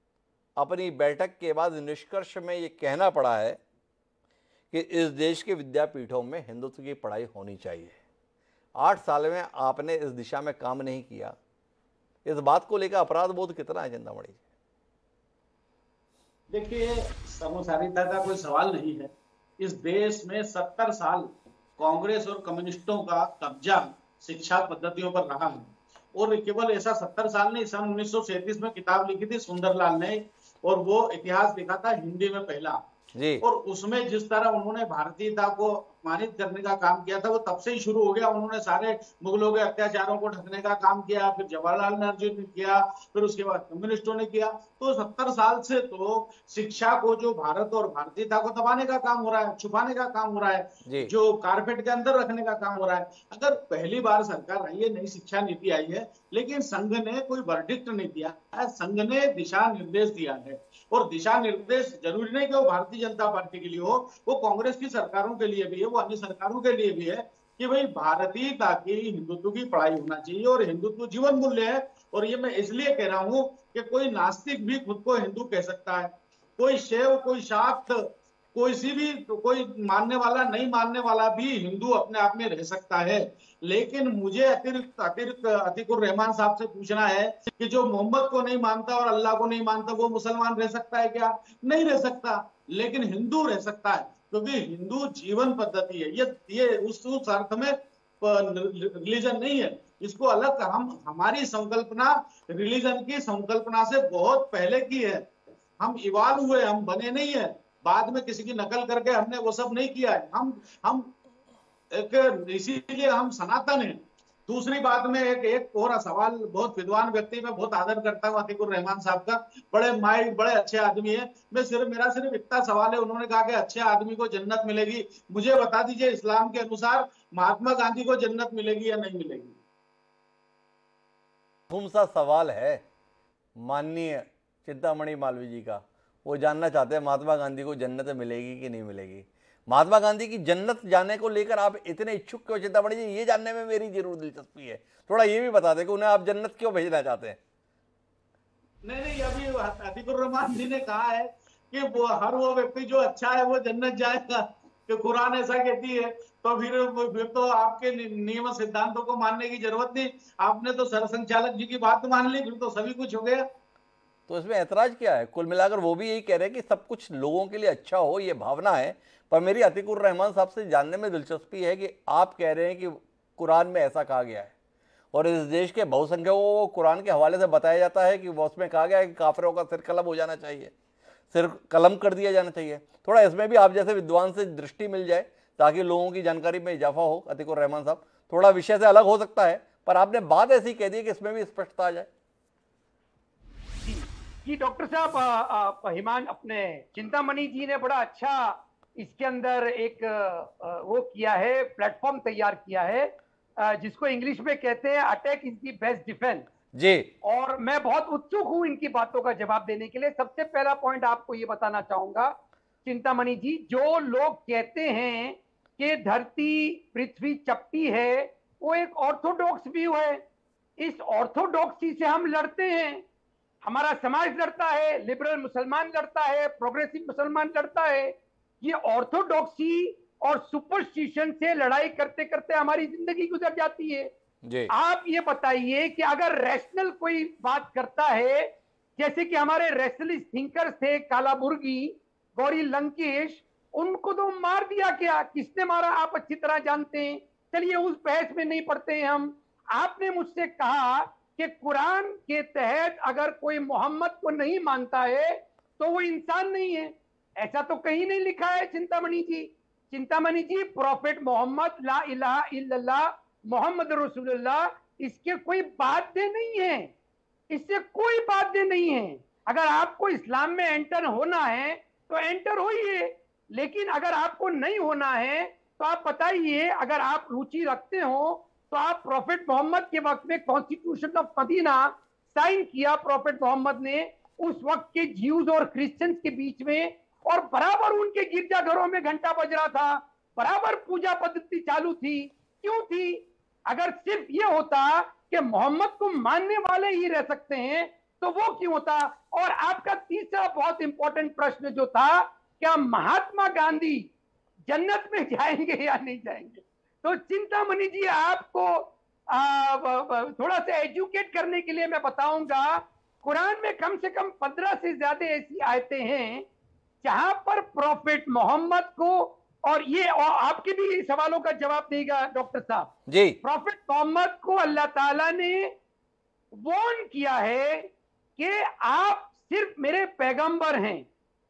अपनी बैठक के बाद निष्कर्ष में ये कहना पड़ा है कि इस देश के विद्यापीठों में हिंदुत्व की पढ़ाई होनी चाहिए। आठ साल में आपने इस दिशा में काम नहीं किया, इस बात को लेकर अपराध बोध कितना है चिंतामणि जी? देखिए, समसारिता का कोई सवाल नहीं है। इस देश में सत्तर साल कांग्रेस और कम्युनिस्टों का कब्जा शिक्षा पद्धतियों पर रहा है और केवल ऐसा सत्तर साल नहीं, सन उन्नीस सौ सैंतीस में किताब लिखी थी सुंदरलाल ने और वो इतिहास लिखा था हिंदी में पहला जी। और उसमें जिस तरह उन्होंने भारतीयता को अपमानित करने का काम किया था वो तब से ही शुरू हो गया। उन्होंने सारे मुगलों के अत्याचारों को ढकने का काम किया, फिर जवाहरलाल नेहरू ने किया, फिर उसके बाद कम्युनिस्टों ने किया। तो सत्तर साल से तो शिक्षा को, जो भारत और भारतीयता को दबाने का काम हो रहा है, छुपाने का काम हो रहा है, जो कारपेट के अंदर रखने का काम हो रहा है। अगर पहली बार सरकार आई है, नई शिक्षा नीति आई है, लेकिन संघ ने कोई वर्डिक्ट नहीं दिया है, संघ ने दिशा निर्देश दिया है। और दिशा निर्देश जरूरी नहीं कि वो भारतीय जनता पार्टी के लिए हो, वो कांग्रेस की सरकारों के लिए भी है, वो अन्य सरकारों के लिए भी है कि भाई भारतीयता की, हिंदुत्व की पढ़ाई होना चाहिए और हिंदुत्व जीवन मूल्य है। और ये मैं इसलिए कह रहा हूं कि कोई नास्तिक भी खुद को हिंदू कह सकता है, कोई शैव, कोई शाक्त, कोई सी भी, कोई मानने वाला, नहीं मानने वाला भी हिंदू अपने आप में रह सकता है। लेकिन मुझे अतिरिक्त अतिरिक्त अतीकुर रहमान साहब से पूछना है कि जो मोहम्मद को नहीं मानता और अल्लाह को नहीं मानता वो मुसलमान रह सकता है क्या? नहीं रह सकता, लेकिन हिंदू रह सकता है, क्योंकि हिंदू जीवन पद्धति है। ये ये उस उस अर्थ में रिलीजन नहीं है, इसको अलग हम हमारी संकल्पना रिलीजन की संकल्पना से बहुत पहले की है। हम इवाल्व हुए, हम बने नहीं है, बाद में किसी की नकल करके हमने वो सब नहीं किया है। हम हम एक, इसीलिए हम सनातन हैं। दूसरी बात में एक एक और सवाल, बहुत विद्वान व्यक्ति, मैं बहुत आदर करता हूँ अतीकुर रहमान साहब का, बड़े माइंड, बड़े अच्छे आदमी है। मैं सिर्फ मेरा सिर्फ इतना सवाल है, उन्होंने कहा कि अच्छे आदमी को जन्नत मिलेगी। मुझे बता दीजिए इस्लाम के अनुसार महात्मा गांधी को जन्नत मिलेगी या नहीं मिलेगी? कौन सा सवाल है माननीय चिंतामणि मालवीय जी का? वो जानना चाहते हैं महात्मा गांधी को जन्नत मिलेगी कि नहीं मिलेगी। महात्मा गांधी की जन्नत जाने को लेकर आप इतने इच्छुक क्यों चिंतामणि जी? ये जानने में मेरी जरूर दिलचस्पी है, थोड़ा ये भी बता दें कि उन्हें आप जन्नत क्यों भेजना चाहते हैं। नहीं नहीं, अभी अतीकुर रहमान जी ने कहा है कि वो हर वो व्यक्ति जो अच्छा है वो जन्नत जाएगा, कि कुरान ऐसा कहती है, तो फिर फिर तो आपके नियम सिद्धांतों को मानने की जरूरत नहीं। आपने तो सरसंघचालक जी की बात मान ली, फिर तो सभी कुछ हो गया। तो इसमें ऐतराज क्या है? कुल मिलाकर वो भी यही कह रहे हैं कि सब कुछ लोगों के लिए अच्छा हो, ये भावना है। पर मेरी अतीकुर रहमान साहब से जानने में दिलचस्पी है कि आप कह रहे हैं कि कुरान में ऐसा कहा गया है और इस देश के बहुसंख्यकों को कुरान के हवाले से बताया जाता है कि वो उसमें कहा गया है कि काफिरों का सिर कलम हो जाना चाहिए, सिर कलम कर दिया जाना चाहिए। थोड़ा इसमें भी आप जैसे विद्वान से दृष्टि मिल जाए ताकि लोगों की जानकारी में इजाफा हो। अतीकुर रहमान साहब, थोड़ा विषय से अलग हो सकता है पर आपने बात ऐसी कह दी कि इसमें भी स्पष्टता आ जाए। जी डॉक्टर साहब, हिमान अपने चिंतामणि जी ने बड़ा अच्छा इसके अंदर एक वो किया है, प्लेटफॉर्म तैयार किया है जिसको इंग्लिश में कहते हैं attack is the best defence जी। और मैं बहुत उत्सुक हूं इनकी बातों का जवाब देने के लिए। सबसे पहला पॉइंट आपको ये बताना चाहूंगा चिंतामणि जी, जो लोग कहते हैं कि धरती पृथ्वी चपटी है वो एक ऑर्थोडॉक्स व्यू है। इस ऑर्थोडॉक्सी से हम लड़ते हैं, हमारा समाज लड़ता है, लिबरल मुसलमान लड़ता है, प्रोग्रेसिव मुसलमान लड़ता है। ये ऑर्थोडॉक्सी और सुपरस्टिशन से लड़ाई करते करते हमारी जिंदगी गुजर जाती है जी। आप ये बताइए कि अगर रैशनल कोई बात करता है, जैसे कि हमारे रैशनलिस्ट थिंकर्स थे कालाबुर्गी, गौरी लंकेश, उनको तो मार दिया, क्या किसने मारा आप अच्छी तरह जानते हैं। चलिए उस बहस में नहीं पड़ते हैं हम। आपने मुझसे कहा कि कुरान के तहत अगर कोई मोहम्मद को नहीं मानता है तो वो इंसान नहीं है। ऐसा तो कहीं नहीं लिखा है चिंतामणि जी। चिंतामणि जी, प्रॉफिट मोहम्मद ला इलाहा इल्लल्लाह मोहम्मद रसूलुल्लाह, इसके कोई बाध्य नहीं है, इससे कोई बाध्य नहीं है। अगर आपको इस्लाम में एंटर होना है तो एंटर होइए, लेकिन अगर आपको नहीं होना है तो आप बताइए। अगर आप रुचि रखते हो तो आप प्रॉफिट मोहम्मद के वक्त में कॉन्स्टिट्यूशन ऑफ मदीना साइन किया प्रॉफिट मोहम्मद ने, उस वक्त के ज्यूज और क्रिश्चियंस के बीच में, और बराबर उनके गिरजाघरों में घंटा बज रहा था, बराबर पूजा पद्धति चालू थी। क्यों थी? अगर सिर्फ ये होता कि मोहम्मद को मानने वाले ही रह सकते हैं तो वो क्यों होता? और आपका तीसरा बहुत इंपॉर्टेंट प्रश्न जो था, क्या महात्मा गांधी जन्नत में जाएंगे या नहीं जाएंगे? तो चिंतामणि जी, आपको आ, थोड़ा सा एजुकेट करने के लिए मैं बताऊंगा, कुरान में कम से कम पंद्रह से ज्यादा ऐसी आयतें हैं जहां पर प्रॉफिट मोहम्मद को, और ये और आपके भी सवालों का जवाब देगा डॉक्टर साहब जी, प्रॉफिट मोहम्मद को अल्लाह ताला ने वार्न किया है कि आप सिर्फ मेरे पैगंबर हैं,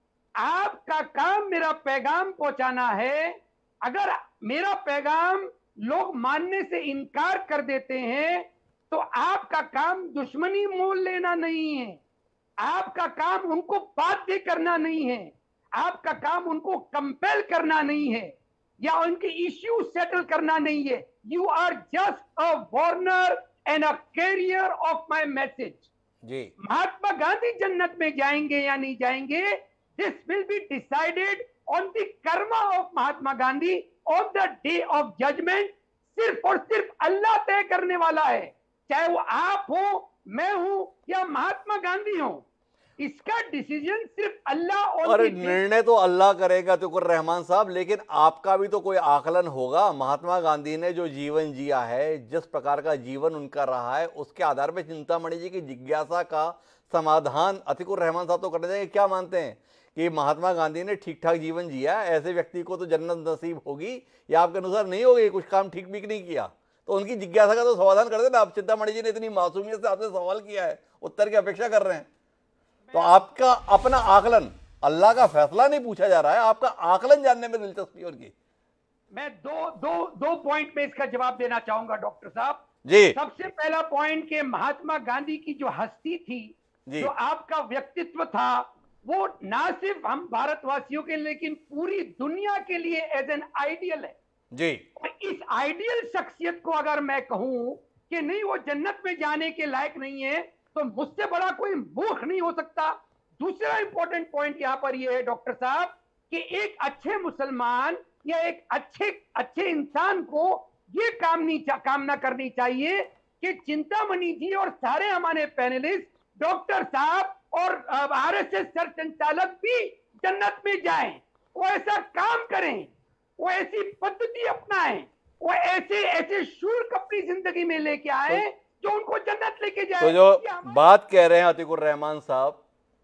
आपका काम मेरा पैगाम पहुंचाना है। अगर मेरा पैगाम लोग मानने से इनकार कर देते हैं तो आपका काम दुश्मनी मोल लेना नहीं है, आपका काम उनको बाध्य करना नहीं है, आपका काम उनको कंपेल करना नहीं है या उनके इश्यू सेटल करना नहीं है। You are just a warner and a carrier of my message. जी। महात्मा गांधी जन्नत में जाएंगे या नहीं जाएंगे, this will be decided on the karma of Mahatma Gandhi on the day of judgement. सिर्फ और सिर्फ अल्लाह तय करने वाला है, चाहे वो आप हो, मैं हूं या महात्मा गांधी हो, इसका डिसीजन सिर्फ अल्लाह और निर्णय तो अल्लाह करेगा अतीकुर रहमान साहब। लेकिन आपका भी तो कोई आकलन होगा। महात्मा गांधी ने जो जीवन जिया है, जिस प्रकार का जीवन उनका रहा है, उसके आधार पर चिंतामणि जी की जिज्ञासा का समाधान अतीकुर रहमान साहब तो करने देंगे। क्या मानते हैं कि महात्मा गांधी ने ठीक ठाक जीवन जिया, ऐसे व्यक्ति को तो जन्नत नसीब होगी, या आपके अनुसार नहीं होगी, कुछ काम ठीक भी नहीं किया? तो उनकी जिज्ञासा का तो समाधान कर देना। आप चिंतामणि जी ने इतनी मासूमियत से आपसे सवाल किया है, उत्तर की अपेक्षा कर रहे हैं, तो आपका अपना आकलन, अल्लाह का फैसला नहीं पूछा जा रहा है, आपका आकलन जानने में दिलचस्पी और की। मैं दो दो दो पॉइंट में इसका जवाब देना चाहूंगा डॉक्टर साहब जी। सबसे पहला पॉइंट के महात्मा गांधी की जो हस्ती थी, जो आपका व्यक्तित्व था, वो ना सिर्फ हम भारतवासियों के लेकिन पूरी दुनिया के लिए एज एन आइडियल है जी। और इस आइडियल शख्सियत को अगर मैं कहूं कि नहीं वो जन्नत में जाने के लायक नहीं है तो मुझसे बड़ा कोई मूर्ख नहीं हो सकता। दूसरा इंपॉर्टेंट पॉइंट यहां पर यह है डॉक्टर साहब कि एक अच्छे मुसलमान या एक अच्छे अच्छे इंसान को ये काम नहीं कामना करनी चाहिए कि चिंतामणि जी और सारे हमारे पैनलिस्ट, डॉक्टर साहब और आरएसएस सर संचालक भी जन्नत में जाएं। वो ऐसा काम करें, वो ऐसी पद्धति अपनाएं, वो ऐसे ऐसे शुल्क अपनी जिंदगी में लेके आए तो, जो उनको जन्नत लेके जाए। तो जो बात कह रहे हैं अतीकुर रहमान साहब,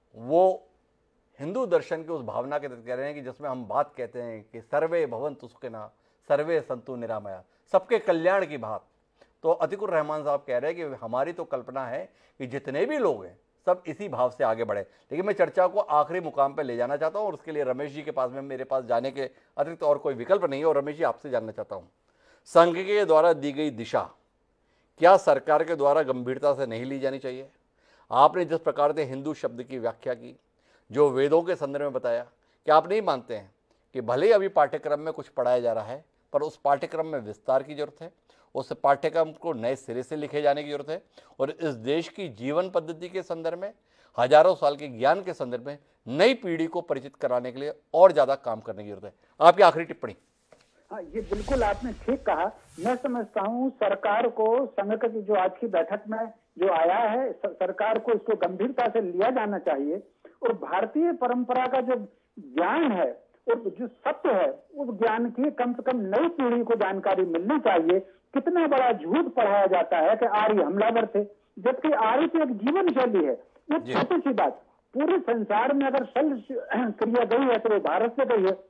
वो हिंदू दर्शन की उस भावना के तहत कह रहे हैं कि जिसमें हम बात कहते हैं कि सर्वे भवन्तु सुखिनः, सर्वे संतु निरामया, सबके कल्याण की बात। तो अतीकुर रहमान साहब कह रहे हैं कि हमारी तो कल्पना है कि जितने भी लोग हैं सब इसी भाव से आगे बढ़े। लेकिन मैं चर्चा को आखिरी मुकाम पर ले जाना चाहता हूं और उसके लिए रमेश जी के पास में मेरे पास जाने के अतिरिक्त और कोई विकल्प नहीं है। और रमेश जी, आपसे जानना चाहता हूं, संघ के द्वारा दी गई दिशा क्या सरकार के द्वारा गंभीरता से नहीं ली जानी चाहिए? आपने जिस प्रकार से हिंदू शब्द की व्याख्या की, जो वेदों के संदर्भ में बताया, क्या आप नहीं मानते हैं कि भले ही अभी पाठ्यक्रम में कुछ पढ़ाया जा रहा है पर उस पाठ्यक्रम में विस्तार की जरूरत है, उस पाठ्यक्रम को नए सिरे से लिखे जाने की जरूरत है और इस देश की जीवन पद्धति के संदर्भ में, हजारों साल के ज्ञान के संदर्भ में नई पीढ़ी को परिचित कराने के लिए और ज्यादा काम करने की जरूरत है? आपकी आखिरी टिप्पणी। हाँ, ये बिल्कुल आपने ठीक कहा। मैं समझता हूँ सरकार को संघ की जो आज की बैठक में जो आया है, सरकार को इसको गंभीरता से लिया जाना चाहिए और भारतीय परंपरा का जो ज्ञान है और जो सत्य है उस ज्ञान की कम से कम नई पीढ़ी को जानकारी मिलनी चाहिए। कितना बड़ा झूठ पढ़ाया जाता है कि आर्य हमलावर थे, जबकि आर्य की एक जीवन शैली है। ये छोटी सी बात, पूरे संसार में अगर शल्य क्रिया गई है तो वो भारत से गई है।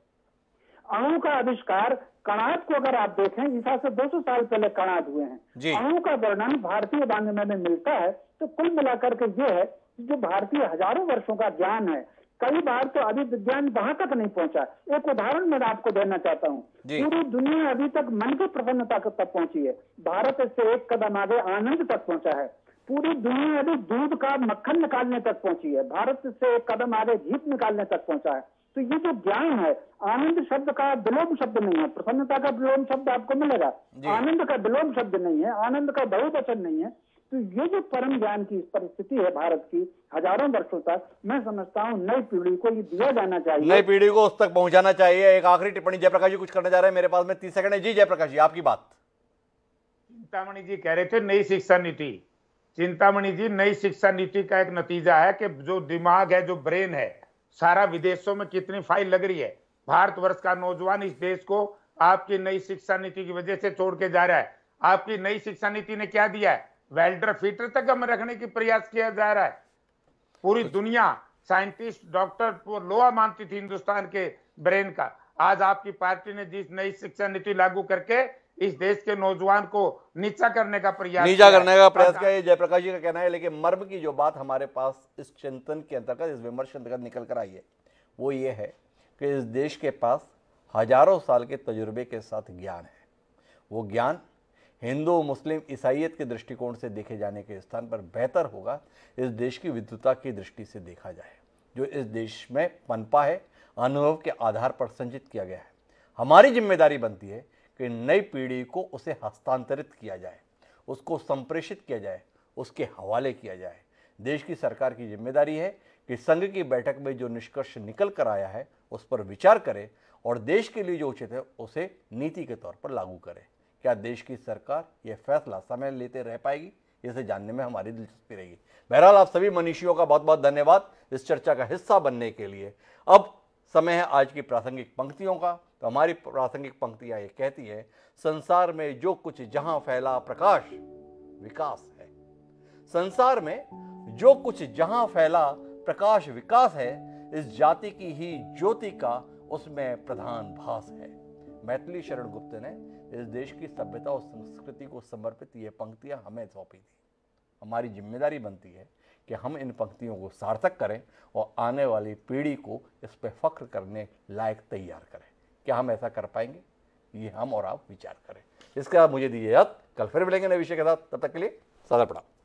अणु का आविष्कार, कणाद को अगर आप देखें, ईसा से दो सौ साल पहले कणाद हुए हैं। अणु का वर्णन भारतीय वाङ्मय में मिलता है। तो कुल मिलाकर के ये है जो भारतीय हजारों वर्षों का ज्ञान है, कई बार तो अभी विज्ञान वहां तक नहीं पहुंचा। एक उदाहरण मैं आपको देना चाहता हूँ। पूरी दुनिया अभी तक मन की प्रसन्नता तक पहुंची है, भारत इससे एक कदम आगे आनंद तक पहुंचा है। पूरी दुनिया अभी दूध का मक्खन निकालने तक पहुंची है, भारत इससे एक कदम आगे जीत निकालने तक पहुंचा है। तो ये जो ज्ञान है, आनंद शब्द का विलोम शब्द नहीं है, प्रसन्नता का विलोम शब्द आपको मिलेगा, आनंद का विलोम शब्द नहीं है, आनंद का बहुवचन नहीं है। तो ये जो परम ज्ञान की परिस्थिति है भारत की हजारों वर्षों तक, मैं समझता हूँ नई पीढ़ी को ये दिया जाना चाहिए, नई पीढ़ी को उस तक पहुंचाना चाहिए। एक आखिरी टिप्पणी, जयप्रकाश जी कुछ करने जा रहे हैं, मेरे पास में तीस सेकंड है। जी जयप्रकाश जी, आपकी बात। चिंतामणि जी कह रहे थे नई शिक्षा नीति। चिंतामणि जी, नई शिक्षा नीति का एक नतीजा है कि जो दिमाग है, जो ब्रेन है, सारा विदेशों में कितनी फाइल लग रही है। भारतवर्ष का नौजवान इस देश को आपकी नई शिक्षा नीति की वजह से छोड़ के जा रहा है। आपकी नई शिक्षा नीति ने क्या दिया है? वेल्डर फीटर तक हमें रखने की प्रयास किया जा रहा है। पूरी दुनिया साइंटिस्ट, डॉक्टर को लोहा मानती थी हिंदुस्तान के ब्रेन का। आज आपकी पार्टी ने जिस नई शिक्षा नीति लागू करके इस देश के नौजवान को नीचा करने का प्रयास नीचा करने का प्रयास किया, ये जयप्रकाश जी का कहना है। लेकिन मर्म की जो बात हमारे पास इस चिंतन के अंतर्गत, इस विमर्श के अंतर्गत निकल कर आई है, वो ये है कि इस देश के पास हजारों साल के तजुर्बे के साथ ज्ञान है। वो ज्ञान हिंदू, मुस्लिम, ईसाइयत के दृष्टिकोण से देखे जाने के स्थान पर बेहतर होगा इस देश की विद्वता की दृष्टि से देखा जाए, जो इस देश में पनपा है, अनुभव के आधार पर संचित किया गया है। हमारी जिम्मेदारी बनती है कि नई पीढ़ी को उसे हस्तांतरित किया जाए, उसको संप्रेषित किया जाए, उसके हवाले किया जाए। देश की सरकार की जिम्मेदारी है कि संघ की बैठक में जो निष्कर्ष निकल कर आया है उस पर विचार करे और देश के लिए जो उचित है उसे नीति के तौर पर लागू करे। क्या देश की सरकार यह फैसला समय लेते रह पाएगी, इसे जानने में हमारी दिलचस्पी रहेगी। बहरहाल आप सभी मनीषियों का बहुत बहुत धन्यवाद इस चर्चा का हिस्सा बनने के लिए। अब समय है आज की प्रासंगिक पंक्तियों का। तो हमारी प्रासंगिक पंक्तियां ये कहती है, संसार में जो कुछ जहां फैला प्रकाश विकास है। संसार में जो कुछ जहां फैला प्रकाश विकास है, इस जाति की ही ज्योति का उसमें प्रधान भास है। मैथिली शरण गुप्त ने इस देश की सभ्यता और संस्कृति को समर्पित ये पंक्तियां हमें सौंपी थी। हमारी जिम्मेदारी बनती है कि हम इन पंक्तियों को सार्थक करें और आने वाली पीढ़ी को इस पर फख्र करने लायक तैयार करें। क्या हम ऐसा कर पाएंगे? ये हम और आप विचार करें। इसका मुझे दीजिए याद, कल फिर मिलेंगे नए विषय के साथ। तब तक के लिए सादर प्रणाम।